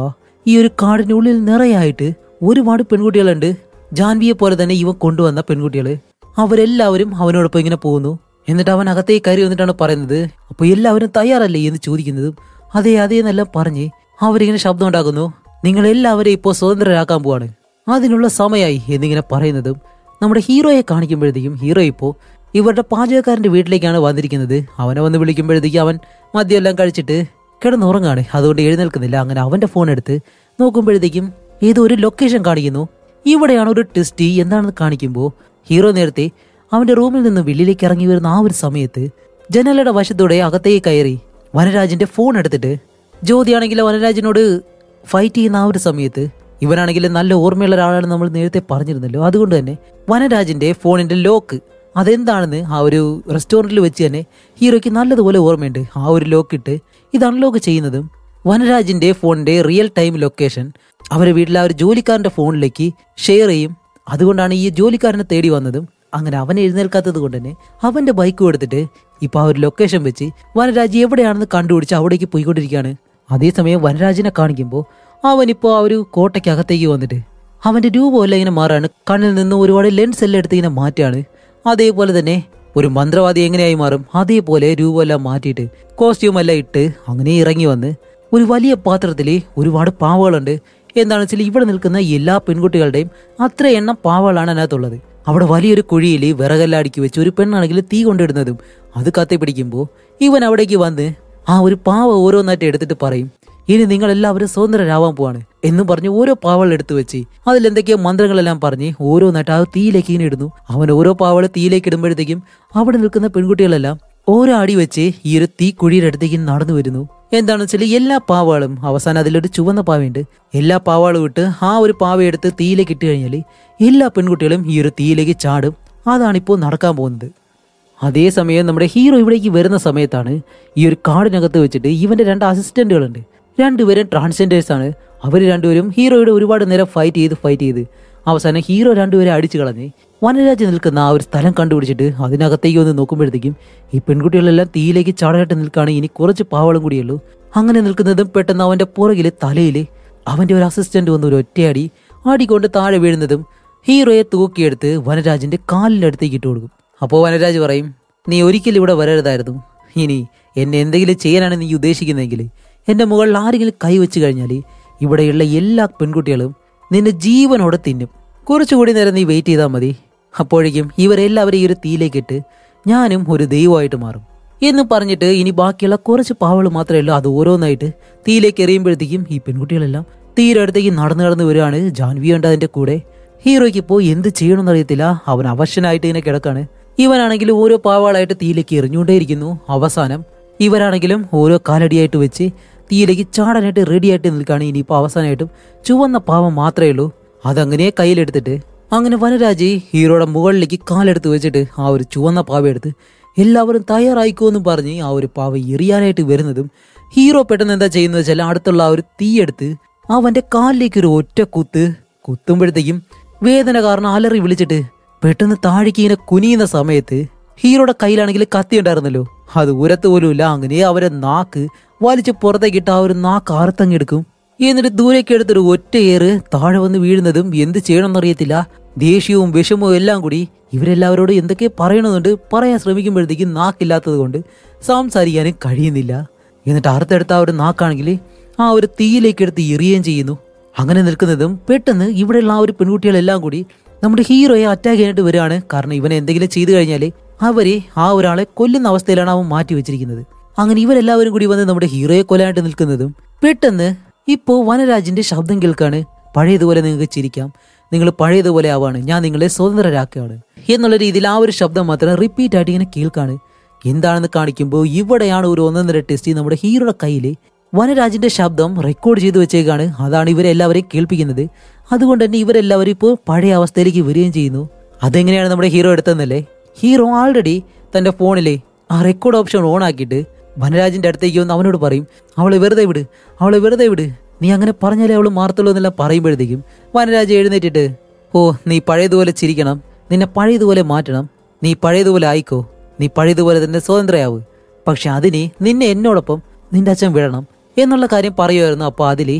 ഈ ഒരു കാടിനുള്ളിൽ നിറയായിട്ട് ഒരുപാട് പെൺകുട്ടികളുണ്ട്. ജാൻവിയെ പോലെ തന്നെ ഇവൻ കൊണ്ടുവന്ന പെൺകുട്ടികള്. അവരെല്ലാവരും അവനോടൊപ്പം ഇങ്ങനെ പോകുന്നു. എന്നിട്ട് അവൻ അകത്തേക്ക് കയറി വന്നിട്ടാണ് പറയുന്നത്, അപ്പൊ എല്ലാവരും തയ്യാറല്ലേ എന്ന് ചോദിക്കുന്നതും അതേ അതേ എന്നെല്ലാം പറഞ്ഞ് അവരിങ്ങനെ ശബ്ദം ഉണ്ടാക്കുന്നു. നിങ്ങളെല്ലാവരും ഇപ്പോൾ സ്വതന്ത്രരാക്കാൻ പോവാണ്, അതിനുള്ള സമയമായി എന്നിങ്ങനെ പറയുന്നതും നമ്മുടെ ഹീറോയെ കാണിക്കുമ്പോഴത്തേക്കും ഹീറോ ഇപ്പോൾ ഇവരുടെ പാചകക്കാരന്റെ വീട്ടിലേക്കാണ് വന്നിരിക്കുന്നത്. അവനെ വന്ന് വിളിക്കുമ്പോഴത്തേക്കും അവൻ മദ്യമെല്ലാം കഴിച്ചിട്ട് കിടന്നുറങ്ങാണ്. അതുകൊണ്ട് എഴുന്നേൽക്കുന്നില്ല. അങ്ങനെ അവന്റെ ഫോൺ എടുത്ത് നോക്കുമ്പോഴത്തേക്കും ഏതോ ഒരു ലൊക്കേഷൻ കാണിക്കുന്നു. ഇവിടെയാണ് ഒരു ട്വിസ്റ്റ്. എന്താണെന്ന് കാണിക്കുമ്പോൾ ഹീറോ നേരത്തെ അവന്റെ റൂമിൽ നിന്ന് വെളിയിലേക്ക് ഇറങ്ങി വരുന്ന ആ ഒരു സമയത്ത് ജനലയുടെ വശത്തൂടെ അകത്തേക്ക് കയറി വനരാജിന്റെ ഫോൺ എടുത്തിട്ട് ജ്യോതിയാണെങ്കിൽ വനരാജിനോട് ഫൈറ്റ് ചെയ്യുന്ന ആ ഒരു സമയത്ത് ഇവനാണെങ്കിൽ നല്ല ഓർമ്മയുള്ള ഒരാളാണ് നമ്മൾ നേരത്തെ പറഞ്ഞിരുന്നല്ലോ. അതുകൊണ്ട് തന്നെ വനരാജിന്റെ ഫോണിന്റെ ലോക്ക് അതെന്താണെന്ന് ആ ഒരു റെസ്റ്റോറൻറ്റിൽ വെച്ച് തന്നെ ഹീറോയ്ക്ക് നല്ലതുപോലെ ഓർമ്മയുണ്ട്. ആ ഒരു ലോക്ക് ഇട്ട് ഇത് അൺലോക്ക് ചെയ്യുന്നതും വനരാജിന്റെ ഫോണിന്റെ റിയൽ ടൈം ലൊക്കേഷൻ അവരെ വീട്ടിലെ ആ ഒരു ജോലിക്കാരന്റെ ഫോണിലേക്ക് ഷെയർ ചെയ്യും. അതുകൊണ്ടാണ് ഈ ജോലിക്കാരനെ തേടി വന്നതും. അങ്ങനെ അവൻ എഴുന്നേൽക്കാത്തത് കൊണ്ട് തന്നെ അവന്റെ ബൈക്ക് കൊടുത്തിട്ട് ഇപ്പൊ ആ ഒരു ലൊക്കേഷൻ വെച്ച് വനരാജ് എവിടെയാണെന്ന് കണ്ടുപിടിച്ച് അവിടേക്ക് പോയിക്കൊണ്ടിരിക്കുകയാണ്. അതേസമയം വനരാജിനെ കാണിക്കുമ്പോൾ അവനിപ്പോ ആ ഒരു കോട്ടയ്ക്കകത്തേക്ക് വന്നിട്ട് അവന്റെ രൂപമെല്ലാം ഇങ്ങനെ മാറാണ്. കണ്ണിൽ നിന്ന് ഒരുപാട് ലെൻസ് എല്ലാം എടുത്ത് ഇങ്ങനെ മാറ്റാണ്. അതേപോലെ തന്നെ ഒരു മന്ത്രവാദി എങ്ങനെയായി മാറും അതേപോലെ രൂപമെല്ലാം മാറ്റിയിട്ട് കോസ്റ്റ്യൂം എല്ലാം ഇട്ട് അങ്ങനെ ഇറങ്ങി വന്ന് ഒരു വലിയ പാത്രത്തിൽ ഒരുപാട് പാവകളുണ്ട്. എന്താണെന്ന് വെച്ചാൽ ഇവിടെ നിൽക്കുന്ന എല്ലാ പെൺകുട്ടികളുടെയും അത്ര എണ്ണം പാവകളാണ് അതിനകത്തുള്ളത്. അവിടെ വലിയൊരു കുഴിയിൽ വിറകെല്ലാം അടുക്കി വെച്ച് ഒരു പെണ്ണാണെങ്കിൽ തീ കൊണ്ടിടുന്നതും അത് കത്തി പിടിക്കുമ്പോൾ ഇവൻ അവിടേക്ക് വന്ന് ആ ഒരു പാവ ഓരോന്നായിട്ട് എടുത്തിട്ട് പറയും, ഇനി നിങ്ങളെല്ലാവരും സ്വതന്ത്രരാവാൻ പോവാണ് എന്നും പറഞ്ഞ് ഓരോ പാവകൾ എടുത്തു വെച്ച് അതിലെന്തൊക്കെയോ മന്ത്രങ്ങളെല്ലാം പറഞ്ഞ് ഓരോന്നായിട്ട് ആ തീയിലേക്ക് ഇങ്ങനെ ഇടുന്നു. അവൻ ഓരോ പാവകൾ തീയിലേക്ക് ഇടുമ്പോഴത്തേക്കും അവിടെ നിൽക്കുന്ന പെൺകുട്ടികളെല്ലാം ഓരോ അടി വെച്ച് ഈ ഒരു തീ കുഴിയുടെ അടുത്തേക്ക് നടന്നു വരുന്നു. എന്താണെന്ന് വെച്ചാൽ എല്ലാ പാവകളും അവസാനം അതിലൊരു ചുവന്ന പാവയുണ്ട്. എല്ലാ പാവകളും ഇട്ട് ആ ഒരു പാവ എടുത്ത് തീയിലേക്ക് ഇട്ട് കഴിഞ്ഞാൽ എല്ലാ പെൺകുട്ടികളും ഈ ഒരു തീയിലേക്ക് ചാടും. അതാണിപ്പോൾ നടക്കാൻ പോകുന്നത്. അതേസമയം നമ്മുടെ ഹീറോ ഇവിടേക്ക് വരുന്ന സമയത്താണ് ഈ ഒരു കാടിനകത്ത് വെച്ചിട്ട് ഇവന്റെ രണ്ട് അസിസ്റ്റന്റുകളുണ്ട്. രണ്ടുപേരും ട്രാൻസ്ജെൻഡേഴ്സ് ആണ്. അവർ രണ്ടുപേരും ഹീറോയുടെ ഒരുപാട് നേരം ഫൈറ്റ് ചെയ്ത് ഫൈറ്റ് ചെയ്ത് അവസാനം ഹീറോ രണ്ടുപേരെ അടിച്ചു കളഞ്ഞ് വനരാജ് നിൽക്കുന്ന ആ ഒരു സ്ഥലം കണ്ടുപിടിച്ചിട്ട് അതിനകത്തേക്ക് വന്ന് നോക്കുമ്പോഴത്തേക്കും ഈ പെൺകുട്ടികളെല്ലാം തീയിലേക്ക് ചാടായിട്ട് നിൽക്കുകയാണ്. ഇനി കുറച്ച് പാവളം കൂടിയുള്ളൂ. അങ്ങനെ നിൽക്കുന്നതും പെട്ടെന്ന് അവന്റെ പുറകില് തലയിൽ അവന്റെ ഒരു അസിസ്റ്റന്റ് വന്ന് ഒരു ഒറ്റയടി ആടിക്കൊണ്ട് താഴെ വീഴുന്നതും ഹീറോയെ തൂക്കിയെടുത്ത് വനരാജിന്റെ കാലിന്റെ അടുത്തേക്ക് ഇട്ട് കൊടുക്കും. അപ്പോൾ വനരാജ് പറയും, നീ ഒരിക്കലും ഇവിടെ വരരുതായിരുന്നു. ഇനി എന്നെ എന്തെങ്കിലും ചെയ്യാനാണ് നീ ഉദ്ദേശിക്കുന്നതെങ്കിൽ എന്റെ മുകളിൽ ആരെങ്കിലും കൈവച്ച് കഴിഞ്ഞാൽ ഇവിടെയുള്ള എല്ലാ പെൺകുട്ടികളും നിന്നെ ജീവനോടെ തിന്നും. കുറച്ചുകൂടി നേരം നീ വെയിറ്റ് ചെയ്താൽ മതി. അപ്പോഴേക്കും ഇവരെല്ലാവരും ഈ ഒരു തീയിലേക്കിട്ട് ഞാനും ഒരു ദൈവമായിട്ട് മാറും എന്ന് പറഞ്ഞിട്ട് ഇനി ബാക്കിയുള്ള കുറച്ച് പാവകൾ മാത്രമേ ഉള്ളൂ. അത് ഓരോന്നായിട്ട് തീയിലേക്ക് എറിയുമ്പോഴത്തേക്കും ഈ പെൺകുട്ടികളെല്ലാം തീരെ അടുത്തേക്ക് നടന്നു നടന്ന് വരികയാണ്. ജാൻവി ഉണ്ട് അതിന്റെ കൂടെ. ഹീറോയ്ക്ക് ഇപ്പോൾ എന്ത് ചെയ്യണമെന്ന് അറിയത്തില്ല. അവൻ അവശനായിട്ട് ഇങ്ങനെ കിടക്കാണ്. ഇവനാണെങ്കിലും ഓരോ പാവകളായിട്ട് തീയിലേക്ക് എറിഞ്ഞുകൊണ്ടേയിരിക്കുന്നു. അവസാനം ഇവരാണെങ്കിലും ഓരോ കാലടിയായിട്ട് വെച്ച് തീയിലേക്ക് ചാടാനായിട്ട് റെഡി ആയിട്ട് നിൽക്കുകയാണ്. ഇനിയിപ്പോൾ അവസാനമായിട്ടും ചുവന്ന പാവം മാത്രമേ ഉള്ളൂ. അതങ്ങനെ കയ്യിലെടുത്തിട്ട് അങ്ങനെ വനരാജ് ഹീറോയുടെ മുകളിലേക്ക് കാലെടുത്ത് വെച്ചിട്ട് ആ ഒരു ചുവന്ന പാവ എടുത്ത് എല്ലാവരും തയ്യാറായിക്കോന്നും പറഞ്ഞ് ആ ഒരു പാവ എറിയാനായിട്ട് വരുന്നതും ഹീറോ പെട്ടെന്ന് എന്താ ചെയ്യുന്നത് വെച്ചാൽ അടുത്തുള്ള ആ ഒരു തീയെടുത്ത് അവന്റെ കാലിലേക്ക് ഒരു ഒറ്റ കുത്ത് കുത്തുമ്പോഴത്തേക്കും വേദന കാരണം അലറി വിളിച്ചിട്ട് പെട്ടെന്ന് താഴേക്ക് ഇങ്ങനെ കുനിയുന്ന സമയത്ത് ഹീറോയുടെ കയ്യിലാണെങ്കിൽ കത്തി ഉണ്ടായിരുന്നല്ലോ, അത് ഉരത്ത് പോലും ഇല്ല. അങ്ങനെ അവരെ നാക്ക് വലിച്ച് പുറത്തേക്കിട്ട് ആ ഒരു നാക്ക് അറുത്തങ്ങെടുക്കും. എന്നിട്ട് ദൂരേക്ക് എടുത്തൊരു ഒറ്റ ഏറ് താഴെ വന്ന് വീഴുന്നതും എന്ത് ചെയ്യണമെന്നറിയത്തില്ല. ദേഷ്യവും വിഷമവും എല്ലാം കൂടി ഇവരെല്ലാവരോടും എന്തൊക്കെ പറയണമെന്നുണ്ട്. പറയാൻ ശ്രമിക്കുമ്പോഴത്തേക്കും നാക്കില്ലാത്തത് കൊണ്ട് സംസാരിക്കാനും കഴിയുന്നില്ല. എന്നിട്ട് അറുത്തെടുത്ത ആ ഒരു നാക്കാണെങ്കിൽ ആ ഒരു തീയിലേക്ക് എടുത്ത് എറിയുകയും ചെയ്യുന്നു. അങ്ങനെ നിൽക്കുന്നതും പെട്ടെന്ന് ഇവിടെയുള്ള ആ ഒരു പെൺകുട്ടികളെല്ലാം കൂടി നമ്മുടെ ഹീറോയെ അറ്റാക്ക് ചെയ്യാനായിട്ട് വരികയാണ്. കാരണം ഇവനെ എന്തെങ്കിലും ചെയ്തു കഴിഞ്ഞാൽ അവരെ ആ ഒരാളെ കൊല്ലുന്ന അവസ്ഥയിലാണ് അവൻ മാറ്റി വെച്ചിരിക്കുന്നത്. അങ്ങനെ ഇവരെല്ലാവരും കൂടി വന്ന് നമ്മുടെ ഹീറോയെ കൊല്ലാനായിട്ട് നിൽക്കുന്നതും പെട്ടെന്ന് ഇപ്പോ വനരാജിന്റെ ശബ്ദം കേൾക്കാണ്. പഴയതുപോലെ നിങ്ങൾക്ക് ചിരിക്കാം, നിങ്ങൾ പഴയതുപോലെ ആവാണ്, ഞാൻ നിങ്ങളെ സ്വതന്ത്രരാക്കുകയാണ് എന്നുള്ള രീതിയിൽ ആ ഒരു ശബ്ദം മാത്രം റിപ്പീറ്റ് ആയിട്ട് ഇങ്ങനെ കേൾക്കാണ്. എന്താണെന്ന് കാണിക്കുമ്പോൾ ഇവിടെയാണ് ഒരു ഒന്നൊന്നര ടെസ്റ്റ് നമ്മുടെ ഹീറോയുടെ കയ്യിൽ വനരാജിന്റെ ശബ്ദം റെക്കോർഡ് ചെയ്ത് വെച്ചേക്കാണ്. അതാണ് ഇവരെല്ലാവരെയും കേൾപ്പിക്കുന്നത്. അതുകൊണ്ട് തന്നെ ഇവരെല്ലാവരും ഇപ്പോൾ പഴയ അവസ്ഥയിലേക്ക് വരികയും ചെയ്യുന്നു. അതെങ്ങനെയാണ് നമ്മുടെ ഹീറോ എടുത്തതെന്നല്ലേ, ഹീറോ ആൾറെഡി തന്റെ ഫോണിലെ ആ റെക്കോർഡ് ഓപ്ഷൻ ഓൺ ആക്കിയിട്ട് വനരാജിന്റെ അടുത്തേക്ക് വന്ന് അവനോട് പറയും, അവളെ വെറുതെ വിട്, അവളെ വെറുതെ വിട്, നീ അങ്ങനെ പറഞ്ഞാലേ അവൾ മാറത്തുള്ളൂ എന്നെല്ലാം പറയുമ്പോഴത്തേക്കും വനരാജ് എഴുന്നേറ്റിട്ട്, ഓ നീ പഴയതുപോലെ ചിരിക്കണം, നിന്നെ പഴയതുപോലെ മാറ്റണം, നീ പഴയതുപോലെ ആയിക്കോ, നീ പഴയതുപോലെ തന്നെ സ്വതന്ത്രയാവ്, പക്ഷെ അതിന് നിന്നെ എന്നോടൊപ്പം നിന്റെ അച്ഛൻ വിടണം എന്നുള്ള കാര്യം പറയുമായിരുന്നു. അപ്പോൾ അതിൽ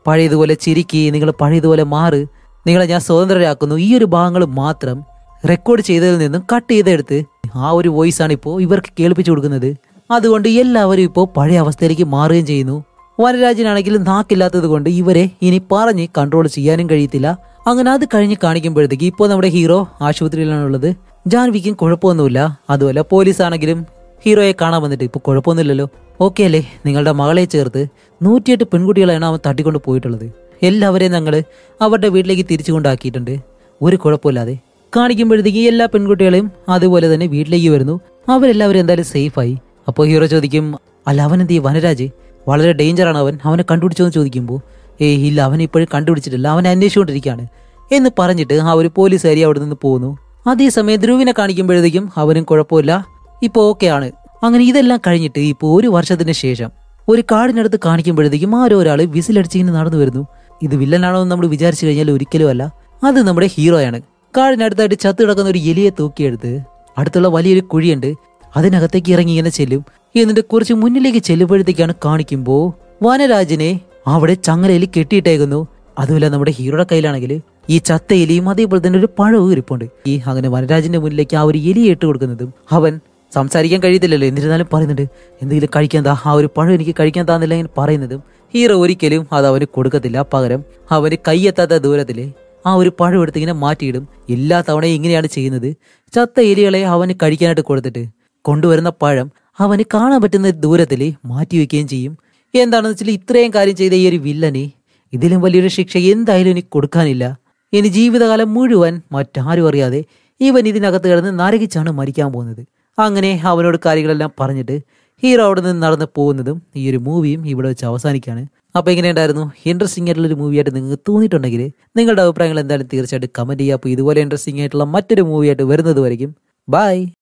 പഴയതുപോലെ ചിരിക്കി, നിങ്ങൾ പഴയതുപോലെ മാറ്, നിങ്ങളെ ഞാൻ സ്വതന്ത്രരാക്കുന്നു, ഈ ഒരു ഭാഗങ്ങൾ മാത്രം റെക്കോർഡ് ചെയ്തതിൽ നിന്നും കട്ട് ചെയ്തെടുത്ത് ആ ഒരു വോയിസ് ആണ് ഇപ്പോൾ ഇവർക്ക് കേൾപ്പിച്ചു കൊടുക്കുന്നത്. അതുകൊണ്ട് എല്ലാവരും ഇപ്പോൾ പഴയ അവസ്ഥയിലേക്ക് മാറുകയും ചെയ്യുന്നു. വനരാജനാണെങ്കിലും നാക്കില്ലാത്തത് കൊണ്ട് ഇവരെ ഇനി പറഞ്ഞ് കൺട്രോൾ ചെയ്യാനും കഴിയത്തില്ല. അങ്ങനെ അത് കഴിഞ്ഞ് കാണിക്കുമ്പോഴത്തേക്ക് ഇപ്പോൾ നമ്മുടെ ഹീറോ ആശുപത്രിയിലാണുള്ളത്. ജാൻവിക്കും കുഴപ്പമൊന്നുമില്ല. അതുപോലെ പോലീസ് ആണെങ്കിലും ഹീറോയെ കാണാൻ വന്നിട്ട് ഇപ്പോൾ കുഴപ്പമൊന്നുമില്ലല്ലോ, ഓക്കെ അല്ലേ, നിങ്ങളുടെ മകളെ ചേർത്ത് നൂറ്റിയെട്ട് പെൺകുട്ടികളെയാണ് അവൻ തട്ടിക്കൊണ്ട് പോയിട്ടുള്ളത്, എല്ലാവരെയും ഞങ്ങൾ അവരുടെ വീട്ടിലേക്ക് തിരിച്ചു കൊണ്ടാക്കിയിട്ടുണ്ട്, ഒരു കുഴപ്പമില്ലാതെ കാണിക്കുമ്പോഴത്തേക്ക് എല്ലാ പെൺകുട്ടികളെയും അതുപോലെ തന്നെ വീട്ടിലേക്ക് വരുന്നു. അവരെല്ലാവരും എന്തായാലും സേഫായി. അപ്പോൾ ഹീറോ ചോദിക്കും, അല്ല അവനെന്ത് ഈ വനരാജ്, വളരെ ഡേഞ്ചറാണ് അവൻ, അവനെ കണ്ടുപിടിച്ചോന്ന് ചോദിക്കുമ്പോൾ ഏയ് ഇല്ല, അവനെ ഇപ്പോഴും കണ്ടുപിടിച്ചിട്ടില്ല, അവനെ അന്വേഷിച്ചുകൊണ്ടിരിക്കുകയാണ് എന്ന് പറഞ്ഞിട്ട് ആ ഒരു പോലീസുകാരി അവിടെ നിന്ന് പോകുന്നു. അതേസമയം ധ്രുവിനെ കാണിക്കുമ്പോഴത്തേക്കും അവനും കുഴപ്പമില്ല, ഇപ്പോൾ ഓക്കെ ആണ്. അങ്ങനെ ഇതെല്ലാം കഴിഞ്ഞിട്ട് ഇപ്പോൾ ഒരു വർഷത്തിന് ശേഷം ഒരു കാടിനടുത്ത് കാണിക്കുമ്പോഴത്തേക്കും ആരോ ഒരാൾ വിസിലടിച്ചിങ്ങനെ നടന്നു വരുന്നു. ഇത് വില്ലനാണോ എന്ന് നമ്മൾ വിചാരിച്ചു കഴിഞ്ഞാൽ ഒരിക്കലും അല്ല, അത് നമ്മുടെ ഹീറോയാണ്. കാടിനടുത്തായിട്ട് ചത്തു കിടക്കുന്ന ഒരു എലിയെ തൂക്കിയെടുത്ത് അടുത്തുള്ള വലിയൊരു കുഴിയുണ്ട്, അതിനകത്തേക്ക് ഇറങ്ങി ഇങ്ങനെ ചെല്ലും. എന്നിട്ട് കുറച്ച് മുന്നിലേക്ക് ചെല്ലുമ്പോഴത്തേക്കാണ് കാണിക്കുമ്പോൾ വനരാജനെ അവിടെ ചങ്ങലയിൽ കെട്ടിയിട്ടേക്കുന്നു. അതുമല്ല നമ്മുടെ ഹീറോയുടെ കയ്യിലാണെങ്കിൽ ഈ ചത്ത എലിയും അതേപോലെ തന്നെ ഒരു പഴവും ഇരിപ്പുണ്ട്. ഈ അങ്ങനെ വനരാജന്റെ മുന്നിലേക്ക് ആ ഒരു എലിയെ ഇട്ട് കൊടുക്കുന്നതും അവൻ സംസാരിക്കാൻ കഴിയത്തില്ലല്ലോ, എന്നിരുന്നാലും പറയുന്നുണ്ട് എന്തെങ്കിലും കഴിക്കാൻ താ, ആ ഒരു പഴം എനിക്ക് കഴിക്കാൻ താന്നില്ല എന്ന് പറയുന്നതും ഹീറോ ഒരിക്കലും അത് അവന് കൊടുക്കത്തില്ല. പകരം അവന് കൈയെത്താത്ത ദൂരത്തില് ആ ഒരു പഴം എടുത്ത് ഇങ്ങനെ മാറ്റിയിടും. എല്ലാ തവണയും ഇങ്ങനെയാണ് ചെയ്യുന്നത്. ചത്ത എലികളെ അവന് കഴിക്കാനായിട്ട് കൊടുത്തിട്ട് കൊണ്ടുവരുന്ന പഴം അവന് കാണാൻ പറ്റുന്ന ദൂരത്തിൽ മാറ്റി വെക്കുകയും ചെയ്യും. എന്താണെന്ന് വെച്ചാൽ ഇത്രയും കാര്യം ചെയ്ത ഈ ഒരു വില്ലന് ഇതിലും വലിയൊരു ശിക്ഷ എന്തായാലും എനിക്ക് കൊടുക്കാനില്ല. ഇനി ജീവിതകാലം മുഴുവൻ മറ്റാരും അറിയാതെ ഇവൻ ഇതിനകത്ത് കിടന്ന് നരകിച്ചാണ് മരിക്കാൻ പോകുന്നത്. അങ്ങനെ അവനോട് കാര്യങ്ങളെല്ലാം പറഞ്ഞിട്ട് ഹീറോ അവിടെ നിന്ന് നടന്ന് പോകുന്നതും ഈ ഒരു മൂവിയും ഇവിടെ വെച്ച് അവസാനിക്കുകയാണ്. അപ്പോൾ എങ്ങനെ ഉണ്ടായിരുന്നു? ഇൻട്രസ്റ്റിംഗ് ആയിട്ടുള്ള ഒരു മൂവിയായിട്ട് നിങ്ങൾക്ക് തോന്നിയിട്ടുണ്ടെങ്കിൽ നിങ്ങളുടെ അഭിപ്രായങ്ങൾ എന്തായാലും തീർച്ചയായിട്ടും കമന്റ് ചെയ്യുക. അപ്പോൾ ഇതുപോലെ ഇൻട്രസ്റ്റിംഗ് ആയിട്ടുള്ള മറ്റൊരു മൂവിയായിട്ട് വരുന്നത് വരയ്ക്കും ബൈ.